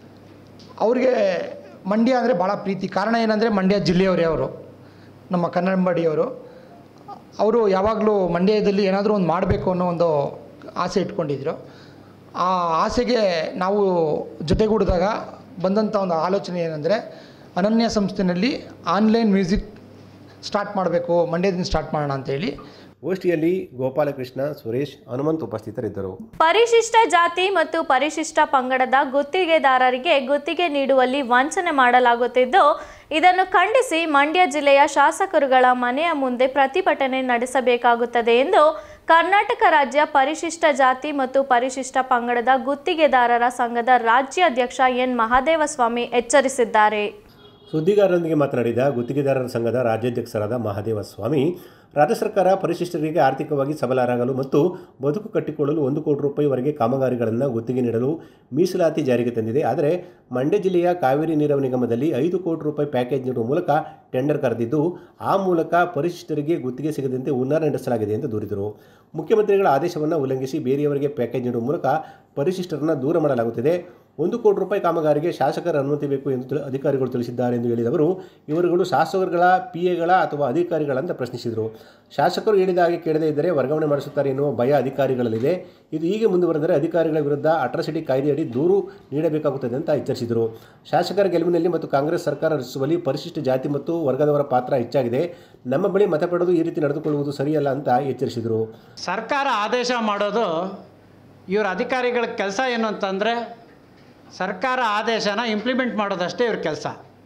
ಅವರಿಗೆ ಮಂಡ್ಯ ಅಂದರೆ ಭಾಳ ಪ್ರೀತಿ. ಕಾರಣ ಏನಂದರೆ ಮಂಡ್ಯ ಜಿಲ್ಲೆಯವರೇ ಅವರು, ನಮ್ಮ ಕನ್ನಂಬಾಡಿಯವರು. ಅವರು ಯಾವಾಗಲೂ ಮಂಡ್ಯದಲ್ಲಿ ಏನಾದರೂ ಒಂದು ಮಾಡಬೇಕು ಅನ್ನೋ ಒಂದು ಆಸೆ ಇಟ್ಕೊಂಡಿದ್ರು. ಆ ಆಸೆಗೆ ನಾವು ಜೊತೆಗೂಡಿದಾಗ ಬಂದಂಥ ಒಂದು ಆಲೋಚನೆ ಏನಂದರೆ, ಅನನ್ಯ ಸಂಸ್ಥೆಯಲ್ಲಿ ಆನ್ಲೈನ್ ಮ್ಯೂಸಿಕ್ ಸ್ಟಾರ್ಟ್ ಮಾಡಬೇಕು, ಮಂಡ್ಯದಿಂದ ಸ್ಟಾರ್ಟ್ ಮಾಡೋಣ ಅಂತೇಳಿ. ಗೋಷ್ಠಿಯಲ್ಲಿ ಗೋಪಾಲಕೃಷ್ಣ, ಸುರೇಶ್, ಹನುಮಂತ್ ಉಪಸ್ಥಿತರಿದ್ದರು. ಪರಿಶಿಷ್ಟ ಜಾತಿ ಮತ್ತು ಪರಿಶಿಷ್ಟ ಪಂಗಡದ ಗುತ್ತಿಗೆದಾರರಿಗೆ ಗುತ್ತಿಗೆ ನೀಡುವಲ್ಲಿ ವಂಚನೆ ಮಾಡಲಾಗುತ್ತಿದ್ದು, ಇದನ್ನು ಖಂಡಿಸಿ ಮಂಡ್ಯ ಜಿಲ್ಲೆಯ ಶಾಸಕರುಗಳ ಮನೆಯ ಮುಂದೆ ಪ್ರತಿಭಟನೆ ನಡೆಸಬೇಕಾಗುತ್ತದೆ ಎಂದು ಕರ್ನಾಟಕ ರಾಜ್ಯ ಪರಿಶಿಷ್ಟ ಜಾತಿ ಮತ್ತು ಪರಿಶಿಷ್ಟ ಪಂಗಡದ ಗುತ್ತಿಗೆದಾರರ ಸಂಘದ ರಾಜ್ಯಾಧ್ಯಕ್ಷ ಎನ್ ಮಹಾದೇವಸ್ವಾಮಿ ಎಚ್ಚರಿಸಿದ್ದಾರೆ. ಸುದ್ದಿಗಾರರೊಂದಿಗೆ ಮಾತನಾಡಿದ ಗುತ್ತಿಗೆದಾರರ ಸಂಘದ ರಾಜ್ಯಾಧ್ಯಕ್ಷರಾದ ಮಹಾದೇವಸ್ವಾಮಿ, ರಾಜ್ಯ ಸರ್ಕಾರ ಪರಿಶಿಷ್ಟರಿಗೆ ಆರ್ಥಿಕವಾಗಿ ಸಬಲರಾಗಲು ಮತ್ತು ಬದುಕು ಕಟ್ಟಿಕೊಳ್ಳಲು 1 ಕೋಟಿ ರೂಪಾಯಿವರೆಗೆ ಕಾಮಗಾರಿಗಳನ್ನು ಗುತ್ತಿಗೆ ನೀಡಲು ಮೀಸಲಾತಿ ಜಾರಿಗೆ ತಂದಿದೆ. ಆದರೆ ಮಂಡ್ಯ ಜಿಲ್ಲೆಯ ಕಾವೇರಿ ನೀರಾವರಿ ನಿಗಮದಲ್ಲಿ 5 ಕೋಟಿ ರೂಪಾಯಿ ಪ್ಯಾಕೇಜ್ ನೀಡುವ ಮೂಲಕ ಟೆಂಡರ್ ಕರೆದಿದ್ದು, ಆ ಮೂಲಕ ಪರಿಶಿಷ್ಟರಿಗೆ ಗುತ್ತಿಗೆ ಸಿಗದಂತೆ ಹುನ್ನಾರ ನಡೆಸಲಾಗಿದೆ ಎಂದು ದೂರಿದರು. ಮುಖ್ಯಮಂತ್ರಿಗಳ ಆದೇಶವನ್ನು ಉಲ್ಲಂಘಿಸಿ ಬೇರೆಯವರಿಗೆ ಪ್ಯಾಕೇಜ್ ನೀಡುವ ಮೂಲಕ ಪರಿಶಿಷ್ಟರನ್ನು ದೂರ ಮಾಡಲಾಗುತ್ತಿದೆ. 1 ಕೋಟಿ ರೂಪಾಯಿ ಕಾಮಗಾರಿಗೆ ಶಾಸಕರ ಅನುಮತಿ ಬೇಕು ಎಂದು ಅಧಿಕಾರಿಗಳು ತಿಳಿಸಿದ್ದಾರೆ ಎಂದು ಹೇಳಿದವರು, ಇವರುಗಳು ಶಾಸಕರುಗಳ PAಗಳ ಅಥವಾ ಅಧಿಕಾರಿಗಳಂತ ಪ್ರಶ್ನಿಸಿದರು. ಶಾಸಕರು ಹೇಳಿದ ಹಾಗೆ ಕೇಳದೇ ಇದ್ದರೆ ವರ್ಗಾವಣೆ ಮಾಡಿಸುತ್ತಾರೆ ಎನ್ನುವ ಭಯ ಅಧಿಕಾರಿಗಳಲ್ಲಿದೆ. ಇದು ಹೀಗೆ ಮುಂದುವರೆದರೆ ಅಧಿಕಾರಿಗಳ ವಿರುದ್ಧ ಅಟ್ರಾಸಿಟಿ ಕಾಯ್ದೆಯಡಿ ದೂರು ನೀಡಬೇಕಾಗುತ್ತದೆ ಅಂತ ಎಚ್ಚರಿಸಿದರು. ಶಾಸಕರ ಗೆಲುವಿನಲ್ಲಿ ಮತ್ತು ಕಾಂಗ್ರೆಸ್ ಸರ್ಕಾರ ರಚಿಸುವಲ್ಲಿ ಪರಿಶಿಷ್ಟ ಜಾತಿ ಮತ್ತು ವರ್ಗದವರ ಪಾತ್ರ ಹೆಚ್ಚಾಗಿದೆ. ನಮ್ಮ ಬಳಿ ಮತ ಪಡೆದು ಈ ರೀತಿ ನಡೆದುಕೊಳ್ಳುವುದು ಸರಿಯಲ್ಲ ಅಂತ ಎಚ್ಚರಿಸಿದರು. ಸರ್ಕಾರ ಆದೇಶ ಮಾಡೋದು ಇವರ ಅಧಿಕಾರಿಗಳ ಕೆಲಸ ಏನು ಅಂತಂದರೆ, ಸರ್ಕಾರ ಆದೇಶನ ಇಂಪ್ಲಿಮೆಂಟ್ ಮಾಡೋದಷ್ಟೇ ಇವ್ರ ಕೆಲಸ.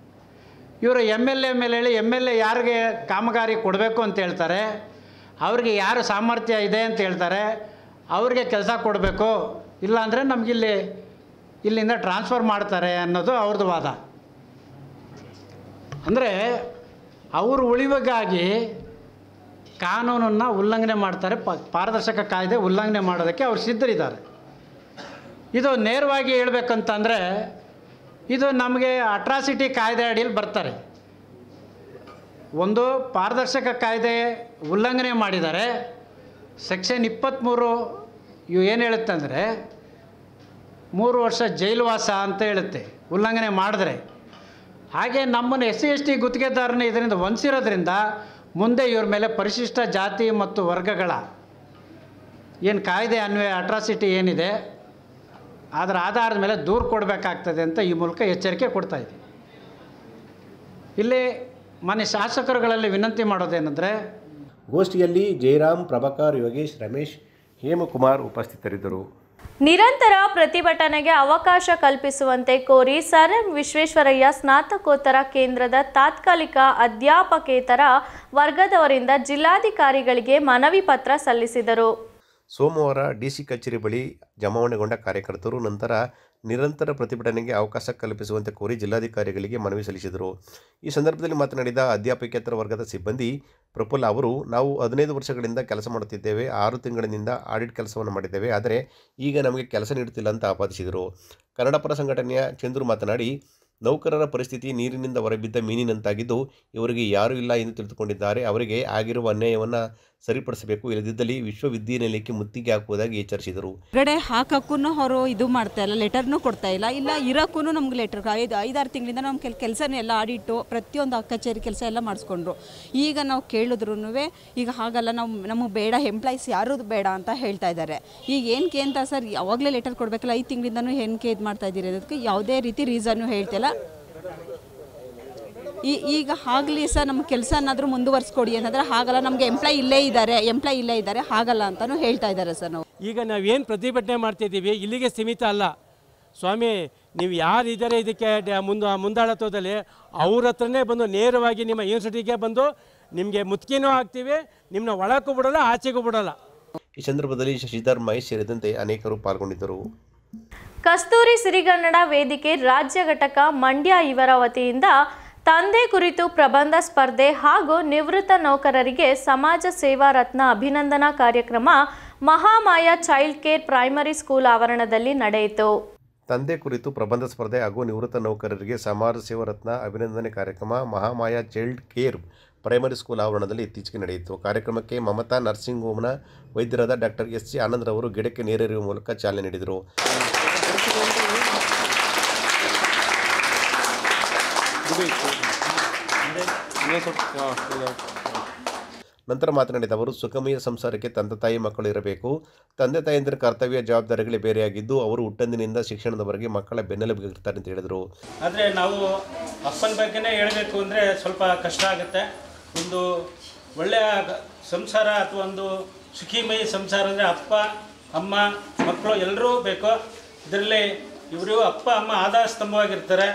ಇವರು MLA ಮೇಲೆ ಹೇಳಿ MLA ಯಾರಿಗೆ ಕಾಮಗಾರಿ ಕೊಡಬೇಕು ಅಂತ ಹೇಳ್ತಾರೆ, ಅವ್ರಿಗೆ ಯಾರು ಸಾಮರ್ಥ್ಯ ಇದೆ ಅಂತ ಹೇಳ್ತಾರೆ, ಅವ್ರಿಗೆ ಕೆಲಸ ಕೊಡಬೇಕು, ಇಲ್ಲಾಂದರೆ ಇಲ್ಲಿಂದ ಟ್ರಾನ್ಸ್ಫರ್ ಮಾಡ್ತಾರೆ ಅನ್ನೋದು ಅವ್ರದ್ದು ವಾದ. ಅಂದರೆ ಅವರು ಉಳಿವಿಗಾಗಿ ಕಾನೂನನ್ನು ಉಲ್ಲಂಘನೆ ಮಾಡ್ತಾರೆ, ಪಾರದರ್ಶಕ ಕಾಯ್ದೆ ಉಲ್ಲಂಘನೆ ಮಾಡೋದಕ್ಕೆ ಅವ್ರು ಸಿದ್ಧರಿದ್ದಾರೆ. ಇದು ನೇರವಾಗಿ ಹೇಳ್ಬೇಕಂತಂದರೆ, ಇದು ನಮಗೆ ಅಟ್ರಾಸಿಟಿ ಕಾಯ್ದೆ ಅಡಿಯಲ್ಲಿ ಬರ್ತಾರೆ. ಒಂದು ಪಾರದರ್ಶಕ ಕಾಯ್ದೆ ಉಲ್ಲಂಘನೆ ಮಾಡಿದ್ದಾರೆ. ಸೆಕ್ಷನ್ 23 ಇವು ಏನು ಹೇಳುತ್ತೆ ಅಂದರೆ 3 ವರ್ಷ ಜೈಲುವಾಸ ಅಂತ ಹೇಳುತ್ತೆ ಉಲ್ಲಂಘನೆ ಮಾಡಿದ್ರೆ. ಹಾಗೆ ನಮ್ಮನ್ನು SC/ST ಗುತ್ತಿಗೆದಾರನ ಇದರಿಂದ ವಂಚಿರೋದ್ರಿಂದ ಮುಂದೆ ಇವ್ರ ಮೇಲೆ ಪರಿಶಿಷ್ಟ ಜಾತಿ ಮತ್ತು ವರ್ಗಗಳ ಏನು ಕಾಯ್ದೆ ಅನ್ವಯ ಅಟ್ರಾಸಿಟಿ ಏನಿದೆ ಅದರ ಆಧಾರದ ಮೇಲೆ ದೂರು ಕೊಡಬೇಕಾಗ್ತದೆ ಅಂತ ಈ ಮೂಲಕ ಎಚ್ಚರಿಕೆ ಕೊಡ್ತಾಯಿದ್ದೀವಿ. ಇಲ್ಲಿ ಮಾನ್ಯ ಶಾಸಕರುಗಳಲ್ಲಿ ವಿನಂತಿ ಮಾಡೋದೇನೆಂದರೆ, ಗೋಷ್ಠಿಯಲ್ಲಿ ಜಯರಾಮ್, ಪ್ರಭಾಕರ್, ಯೋಗೇಶ್, ರಮೇಶ್, ಹೇಮಕುಮಾರ್ ಉಪಸ್ಥಿತರಿದ್ದರು. ನಿರಂತರ ಪ್ರತಿಭಟನೆಗೆ ಅವಕಾಶ ಕಲ್ಪಿಸುವಂತೆ ಕೋರಿ ಸರ್ ಎಂ ವಿಶ್ವೇಶ್ವರಯ್ಯ ಸ್ನಾತಕೋತ್ತರ ಕೇಂದ್ರದ ತಾತ್ಕಾಲಿಕ ಅಧ್ಯಾಪಕೇತರ ವರ್ಗದವರಿಂದ ಜಿಲ್ಲಾಧಿಕಾರಿಗಳಿಗೆ ಮನವಿ ಪತ್ರ ಸಲ್ಲಿಸಿದರು. ಸೋಮವಾರ DC ಕಚೇರಿ ಬಳಿ ಜಮಾವಣೆಗೊಂಡ ಕಾರ್ಯಕರ್ತರು ನಂತರ ನಿರಂತರ ಪ್ರತಿಭಟನೆಗೆ ಅವಕಾಶ ಕಲ್ಪಿಸುವಂತೆ ಕೋರಿ ಜಿಲ್ಲಾಧಿಕಾರಿಗಳಿಗೆ ಮನವಿ ಸಲ್ಲಿಸಿದರು. ಈ ಸಂದರ್ಭದಲ್ಲಿ ಮಾತನಾಡಿದ ಅಧ್ಯಾಪಕೇತರ ವರ್ಗದ ಸಿಬ್ಬಂದಿ ಪ್ರಫುಲ್ಲ ಅವರು, ನಾವು 15 ವರ್ಷಗಳಿಂದ ಕೆಲಸ ಮಾಡುತ್ತಿದ್ದೇವೆ. 6 ತಿಂಗಳಿನಿಂದ ಆಡಿಟ್ ಕೆಲಸವನ್ನು ಮಾಡಿದ್ದೇವೆ. ಆದರೆ ಈಗ ನಮಗೆ ಕೆಲಸ ನೀಡುತ್ತಿಲ್ಲ ಅಂತ ಆಪಾದಿಸಿದರು. ಕನ್ನಡಪರ ಸಂಘಟನೆಯ ಚಂದ್ರು ಮಾತನಾಡಿ, ನೌಕರರ ಪರಿಸ್ಥಿತಿ ನೀರಿನಿಂದ ಹೊರಬಿದ್ದ ಮೀನಿನಂತಾಗಿದ್ದು, ಇವರಿಗೆ ಯಾರೂ ಇಲ್ಲ ಎಂದು ತಿಳಿದುಕೊಂಡಿದ್ದಾರೆ. ಅವರಿಗೆ ಆಗಿರುವ ಅನ್ಯಾಯವನ್ನು ಸರಿಪಡಿಸಬೇಕು, ಇಲ್ಲದಿದ್ದಲ್ಲಿ ವಿಶ್ವವಿದ್ಯಾನಿಲಯಕ್ಕೆ ಮುತ್ತಿಗೆ ಹಾಕುವುದಾಗಿ ಎಚ್ಚರಿಸಿದರು. ಹೊರಗಡೆ ಹಾಕಕ್ಕೂ ಅವರು ಇದು ಮಾಡ್ತಾ ಇಲ್ಲ, ಲೆಟರ್ನೂ ಕೊಡ್ತಾ ಇಲ್ಲ ಇರೋಕ್ಕೂ ನಮ್ಗೆ ಲೆಟರ್ 5-6 ತಿಂಗಳಿಂದ ನಮ್ಮ ಕೆಲಸನೂ ಎಲ್ಲ ಆಡಿಟ್ಟು ಪ್ರತಿಯೊಂದು ಕಚೇರಿ ಕೆಲಸ ಎಲ್ಲ ಮಾಡಿಸ್ಕೊಂಡ್ರು. ಈಗ ನಾವು ಕೇಳಿದ್ರು ಈಗ ಹಾಗಲ್ಲ, ನಮಗೆ ಬೇಡ, ಎಂಪ್ಲಾಯೀಸ್ ಯಾರು ಬೇಡ ಅಂತ ಹೇಳ್ತಾ ಇದ್ದಾರೆ. ಈಗ ಏನಕ್ಕೆ ಅಂತ ಸರ್, ಯಾವಾಗಲೇ ಲೆಟರ್ ಕೊಡಬೇಕಲ್ಲ, 5 ತಿಂಗಳಿಂದನೂ ಏನಕ್ಕೆ ಇದು ಮಾಡ್ತಾ ಇದ್ದೀರಿ ಅದಕ್ಕೆ ಯಾವುದೇ ರೀತಿ ರೀಸನ್ನು ಹೇಳ್ತಿಲ್ಲ. ಈಗ ಆಗಲಿ ಸರ್, ನಮ್ಮ ಕೆಲಸ ಏನಾದರೂ ಮುಂದುವರಿಸ್ಕೊಡಿ ಅಂತಂದರೆ ಹಾಗಲ್ಲ, ನಮಗೆ ಎಂಪ್ಲಾಯ್ ಇಲ್ಲೇ ಇದ್ದಾರೆ ಹಾಗಲ್ಲ ಅಂತಲೂ ಹೇಳ್ತಾ ಇದ್ದಾರೆ ಸರ್. ನಾವು ಈಗ ನಾವೇನು ಪ್ರತಿಭಟನೆ ಮಾಡ್ತಿದ್ದೀವಿ ಇಲ್ಲಿಗೆ ಸೀಮಿತ ಅಲ್ಲ ಸ್ವಾಮಿ. ನೀವು ಯಾರಿದ್ದಾರೆ ಇದಕ್ಕೆ ಮುಂದಾಳತ್ವದಲ್ಲಿ ಅವ್ರ ಹತ್ರನೇ ಬಂದು ನೇರವಾಗಿ ನಿಮ್ಮ ಯೂನಿವರ್ಸಿಟಿಗೆ ಬಂದು ನಿಮಗೆ ಮುತ್ತಿಗೆನೂ ಹಾಕ್ತೀವಿ, ನಿಮ್ಮನ್ನ ಒಳಕ್ಕೂ ಬಿಡೋಲ್ಲ, ಆಚೆಗೂ ಬಿಡೋಲ್ಲ. ಈ ಸಂದರ್ಭದಲ್ಲಿ ಶಶಿಧರ್ ಮಹೇಶ್ ಸೇರಿದಂತೆ ಅನೇಕರು ಪಾಲ್ಗೊಂಡಿದ್ದರು. ಕಸ್ತೂರಿ ಸಿರಿಗನ್ನಡ ವೇದಿಕೆ ರಾಜ್ಯ ಘಟಕ ಮಂಡ್ಯ ಇವರ ವತಿಯಿಂದ ತಂದೆ ಕುರಿತು ಪ್ರಬಂಧ ಸ್ಪರ್ಧೆ ಹಾಗೂ ನಿವೃತ್ತ ನೌಕರರಿಗೆ ಸಮಾಜ ಸೇವಾ ರತ್ನ ಅಭಿನಂದನಾ ಕಾರ್ಯಕ್ರಮ Mahamaya child care primary school ಆವರಣದಲ್ಲಿ ನಡೆಯಿತು. ತಂದೆ ಕುರಿತು ಪ್ರಬಂಧ ಸ್ಪರ್ಧೆ ಹಾಗೂ ನಿವೃತ್ತ ನೌಕರರಿಗೆ ಸಮಾಜ ಸೇವಾ ರತ್ನ ಅಭಿನಂದನೆ ಕಾರ್ಯಕ್ರಮ Mahamaya child care primary school ಆವರಣದಲ್ಲಿ ಇತ್ತೀಚೆಗೆ ನಡೆಯಿತು. ಕಾರ್ಯಕ್ರಮಕ್ಕೆ ಮಮತಾ ನರ್ಸಿಂಗ್ ಹೋಮ್ನ ವೈದ್ಯರಾದ ಡಾಕ್ಟರ್ ಎಸ್.ಸಿ. ಆನಂದ್ರವರು ಗಿಡಕ್ಕೆ ನೀರೆರೆಯುವ ಮೂಲಕ ಚಾಲನೆ ನೀಡಿದರು. ನಂತರ ಮಾತನಾಡಿದ ಅವರು, ಸುಖಮಯ ಸಂಸಾರಕ್ಕೆ ತಂದೆ ತಾಯಿ ಮಕ್ಕಳು ಇರಬೇಕು. ತಂದೆ ತಾಯಿಯಂದಿರ ಕರ್ತವ್ಯ ಜವಾಬ್ದಾರಿಗಳೇ ಬೇರೆಯಾಗಿದ್ದು ಅವರು ಹುಟ್ಟಂದಿನಿಂದ ಶಿಕ್ಷಣದವರೆಗೆ ಮಕ್ಕಳ ಬೆನ್ನೆಲುಬಾಗಿರ್ತಾರೆ ಅಂತ ಹೇಳಿದರು. ಆದರೆ ನಾವು ಅಪ್ಪನ ಬಗ್ಗೆನೇ ಹೇಳಬೇಕು ಅಂದರೆ ಸ್ವಲ್ಪ ಕಷ್ಟ ಆಗುತ್ತೆ. ಒಂದು ಒಳ್ಳೆಯ ಸಂಸಾರ ಅಥವಾ ಒಂದು ಸುಖಿಮಯ ಸಂಸಾರ ಅಂದರೆ ಅಪ್ಪ ಅಮ್ಮ ಮಕ್ಕಳು ಎಲ್ಲರೂ ಬೇಕು. ಇದರಲ್ಲಿ ಇವರು ಅಪ್ಪ ಅಮ್ಮ ಆಧಾರ ಸ್ತಂಭವಾಗಿರ್ತಾರೆ.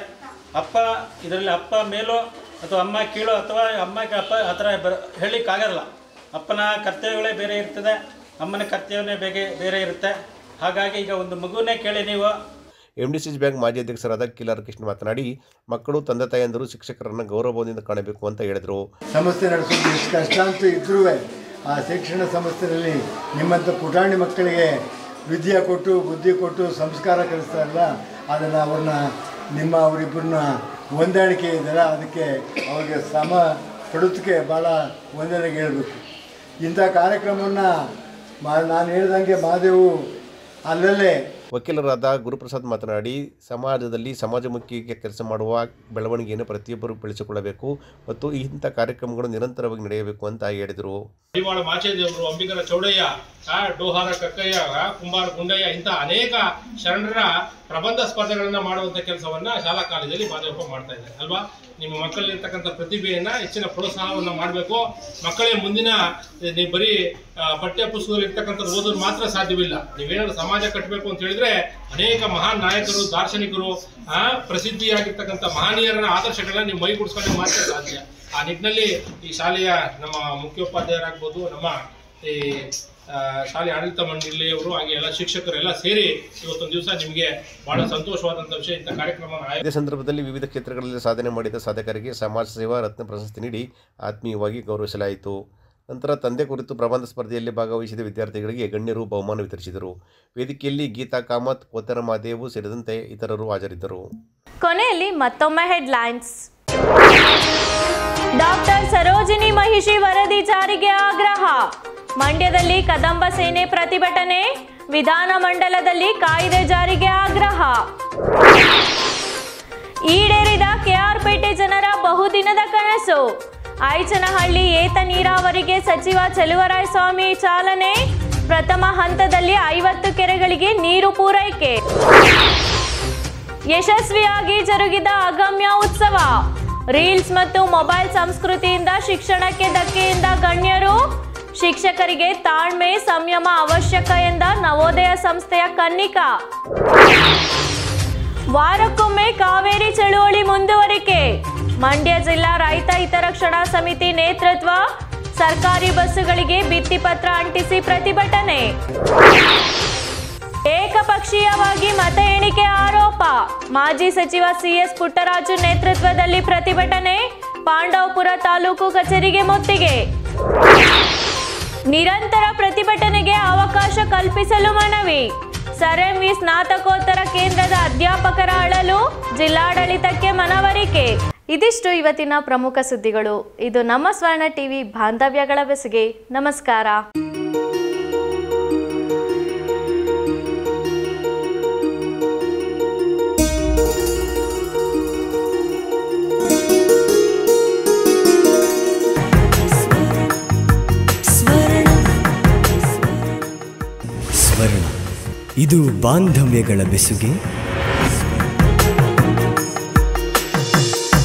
ಇದರಲ್ಲಿ ಅಪ್ಪ ಮೇಲೋ ಅಥವಾ ಅಮ್ಮ ಕೀಳೋ ಅಥವಾ ಅಮ್ಮಗೆ ಅಪ್ಪ ಆ ಥರ ಹೇಳಲಿಕ್ಕಾಗಲ್ಲ. ಅಪ್ಪನ ಕರ್ತವ್ಯಗಳೇ ಬೇರೆ ಇರ್ತದೆ, ಅಮ್ಮನ ಕರ್ತವ್ಯವೇ ಬೇರೆ ಇರುತ್ತೆ. ಹಾಗಾಗಿ ಈಗ ಒಂದು ಮಗುವನ್ನೇ ಕೇಳಿ ನೀವು. MDCH ಬ್ಯಾಂಕ್ ಮಾಜಿ ಅಧ್ಯಕ್ಷರಾದ ಕಿಲಾರ್ ಕೃಷ್ಣ ಮಾತನಾಡಿ, ಮಕ್ಕಳು ತಂದೆ ತಾಯಿಯಂದರು ಶಿಕ್ಷಕರನ್ನು ಗೌರವದಿಂದ ಕಾಣಬೇಕು ಅಂತ ಹೇಳಿದರು. ಸಂಸ್ಥೆ ನಡೆಸೋದು ಎಷ್ಟು ಕಷ್ಟ ಅಂತೂ ಇದ್ರೂ ಆ ಶಿಕ್ಷಣ ಸಂಸ್ಥೆಯಲ್ಲಿ ನಿಮ್ಮಂಥ ಪುಟಾಣಿ ಮಕ್ಕಳಿಗೆ ವಿದ್ಯೆ ಕೊಟ್ಟು ಬುದ್ಧಿ ಕೊಟ್ಟು ಸಂಸ್ಕಾರ ಕಲಿಸ್ತಾರಲ್ಲ, ಅದನ್ನು ಅವರಿಬ್ಬರನ್ನ ಹೊಂದಾಣಿಕೆ ಇದೆಯಲ್ಲ, ಅದಕ್ಕೆ ಅವ್ರಿಗೆ ಶ್ರಮ ಪಡೋದಕ್ಕೆ ಭಾಳ ಹೊಂದಾಣಿಕೆ ಹೇಳಬೇಕು. ಇಂಥ ಕಾರ್ಯಕ್ರಮವನ್ನು ನಾನು ಹೇಳ್ದಂಗೆ ಮಹಾದೇವು ಅಲ್ಲಲ್ಲೇ. ವಕೀಲರಾದ ಗುರುಪ್ರಸಾದ್ ಮಾತನಾಡಿ, ಸಮಾಜದಲ್ಲಿ ಸಮಾಜಮುಖಿ ಕೆಲಸ ಮಾಡುವ ಬೆಳವಣಿಗೆಯನ್ನು ಪ್ರತಿಯೊಬ್ಬರು ಬೆಳೆಸಿಕೊಳ್ಳಬೇಕು ಮತ್ತು ಇಂಥ ಕಾರ್ಯಕ್ರಮಗಳು ನಿರಂತರವಾಗಿ ನಡೆಯಬೇಕು ಅಂತ ಹೇಳಿದರು. ಮಡಿವಾಳ ಮಾಚೇದೇವರು, ಅಂಬಿಗರ ಚೌಡಯ್ಯ, ಡೋಹಾರ ಕಕ್ಕಯ್ಯ, ಕುಂಬಾರ ಗುಂಡಯ್ಯ ಇಂಥ ಅನೇಕ ಶರಣರ ಪ್ರಬಂಧ ಸ್ಪರ್ಧೆಗಳನ್ನು ಮಾಡುವಂಥ ಕೆಲಸವನ್ನು ಶಾಲಾ ಕಾಲೇಜಲ್ಲಿ ಮಾದೇವಪ್ಪ ಮಾಡ್ತಾ ಇದ್ದಾರೆ ಅಲ್ವಾ. ನಿಮ್ಮ ಮಕ್ಕಳಲ್ಲಿರ್ತಕ್ಕಂಥ ಪ್ರತಿಭೆಯನ್ನು ಹೆಚ್ಚಿನ ಪ್ರೋತ್ಸಾಹವನ್ನು ಮಾಡಬೇಕು. ಮಕ್ಕಳೇ ಮುಂದಿನ ನೀವು ಬರೀ ಪಠ್ಯ ಪುಸ್ತಕದಲ್ಲಿ ಇರ್ತಕ್ಕಂಥದ್ದು ಓದೋದು ಮಾತ್ರ ಸಾಧ್ಯವಿಲ್ಲ. ನೀವೇನಾದ್ರು ಸಮಾಜ ಕಟ್ಟಬೇಕು ಅಂತ ಹೇಳಿದ್ರೆ ಅನೇಕ ಮಹಾನ್ ನಾಯಕರು, ದಾರ್ಶನಿಕರು, ಪ್ರಸಿದ್ಧಿಯಾಗಿರ್ತಕ್ಕಂಥ ಮಹನೀಯರ ಆದರ್ಶಗಳನ್ನ ನೀವು ಮೈಗೂಡಿಸ್ಕೊಂಡ್ರೆ ಮಾತ್ರ ಸಾಧ್ಯ. ಆ ನಿಟ್ಟಿನಲ್ಲಿ ಈ ಶಾಲೆಯ ನಮ್ಮ ಮುಖ್ಯೋಪಾಧ್ಯಾಯರಾಗ್ಬೋದು, ನಮ್ಮ ಈ ಶಾಲೆ ಆಡಳಿತ ಮಂಡಳಿಯವರು ಹಾಗೆ ಎಲ್ಲ ಶಿಕ್ಷಕರೆಲ್ಲ ಸೇರಿ ಇವತ್ತೊಂದು ದಿವಸ ನಿಮಗೆ ಬಹಳ ಸಂತೋಷವಾದಂಥ ವಿಷಯ ಇಂಥ ಕಾರ್ಯಕ್ರಮ. ಇದೇ ಸಂದರ್ಭದಲ್ಲಿ ವಿವಿಧ ಕ್ಷೇತ್ರಗಳಲ್ಲಿ ಸಾಧನೆ ಮಾಡಿದ ಸಾಧಕರಿಗೆ ಸಮಾಜ ಸೇವಾ ರತ್ನ ಪ್ರಶಸ್ತಿ ನೀಡಿ ಆತ್ಮೀಯವಾಗಿ ಗೌರವಿಸಲಾಯಿತು. ನಂತರ ತಂದೆ ಕುರಿತು ಪ್ರಬಂಧ ಸ್ಪರ್ಧೆಯಲ್ಲಿ ಭಾಗವಹಿಸಿದ ವಿದ್ಯಾರ್ಥಿಗಳಿಗೆ ಗಣ್ಯರು ಬಹುಮಾನ ವಿತರಿಸಿದರು. ವೇದಿಕೆಯಲ್ಲಿ ಗೀತಾ ಕಾಮತ್, ಕೋತರ ಮಾದೇವು ಸೇರಿದಂತೆ ಇತರರು ಹಾಜರಿದ್ದರು. ಕೊನೆಯಲ್ಲಿ ಮತ್ತೊಮ್ಮೆ ಹೆಡ್ಲೈನ್ಸ್. ಡಾಕ್ಟರ್ ಸರೋಜಿನಿ ಮಹಿಷಿ ವರದಿ ಜಾರಿಗೆ ಆಗ್ರಹ. ಮಂಡ್ಯದಲ್ಲಿ ಕದಂಬ ಸೇನೆ ಪ್ರತಿಭಟನೆ. ವಿಧಾನಮಂಡಲದಲ್ಲಿ ಕಾಯ್ದೆ ಜಾರಿಗೆ ಆಗ್ರಹ. ಈಡೇರಿದ ಕೆಆರ್ಪೇಟೆ ಜನರ ಬಹುದಿನದ ಕನಸು. ಐಚನಹಳ್ಳಿ ಏತ ನೀರಾವರಿಗೆ ಸಚಿವ ಚಲುವರಾಯಸ್ವಾಮಿ ಚಾಲನೆ. ಪ್ರಥಮ ಹಂತದಲ್ಲಿ 50 ಕೆರೆಗಳಿಗೆ ನೀರು ಪೂರೈಕೆ. ಯಶಸ್ವಿಯಾಗಿ ಜರುಗಿದ ಅಗಮ್ಯ ಉತ್ಸವ. ರೀಲ್ಸ್ ಮತ್ತು ಮೊಬೈಲ್ ಸಂಸ್ಕೃತಿಯಿಂದ ಶಿಕ್ಷಣಕ್ಕೆ ಧಕ್ಕೆಯಿಂದ ಗಣ್ಯರು. ಶಿಕ್ಷಕರಿಗೆ ತಾಳ್ಮೆ ಸಂಯಮ ಅವಶ್ಯಕ ಎಂದ ನವೋದಯ ಸಂಸ್ಥೆಯ ಕನ್ನಿಕಾ. ವಾರಕ್ಕೊಮ್ಮೆ ಕಾವೇರಿ ಚಳುವಳಿ ಮುಂದುವರಿಕೆ. ಮಂಡ್ಯ ಜಿಲ್ಲಾ ರೈತ ಹಿತರಕ್ಷಣಾ ಸಮಿತಿ ನೇತೃತ್ವ. ಸರ್ಕಾರಿ ಬಸ್ಸುಗಳಿಗೆ ಭಿತ್ತಿಪತ್ರ ಅಂಟಿಸಿ ಪ್ರತಿಭಟನೆ. ಏಕಪಕ್ಷೀಯವಾಗಿ ಮತ ಎಣಿಕೆ ಆರೋಪ. ಮಾಜಿ ಸಚಿವ CS ಪುಟ್ಟರಾಜು ನೇತೃತ್ವದಲ್ಲಿ ಪ್ರತಿಭಟನೆ. ಪಾಂಡವಪುರ ತಾಲೂಕು ಕಚೇರಿಗೆ ಮುತ್ತಿಗೆ. ನಿರಂತರ ಪ್ರತಿಭಟನೆಗೆ ಅವಕಾಶ ಕಲ್ಪಿಸಲು ಮನವಿ. ಸರ್ MV ಸ್ನಾತಕೋತ್ತರ ಕೇಂದ್ರದ ಅಧ್ಯಾಪಕರ ಅಳಲು. ಜಿಲ್ಲಾಡಳಿತಕ್ಕೆ ಮನವರಿಕೆ. ಇದಿಷ್ಟು ಇವತ್ತಿನ ಪ್ರಮುಖ ಸುದ್ದಿಗಳು. ಇದು ನಮ್ಮ ಸ್ವರ್ಣ ಟಿವಿ ಬಾಂಧವ್ಯಗಳ ಬೆಸುಗೆ. ನಮಸ್ಕಾರ. ಇದು ಬಾಂಧವ್ಯಗಳ ಬೆಸುಗೆ.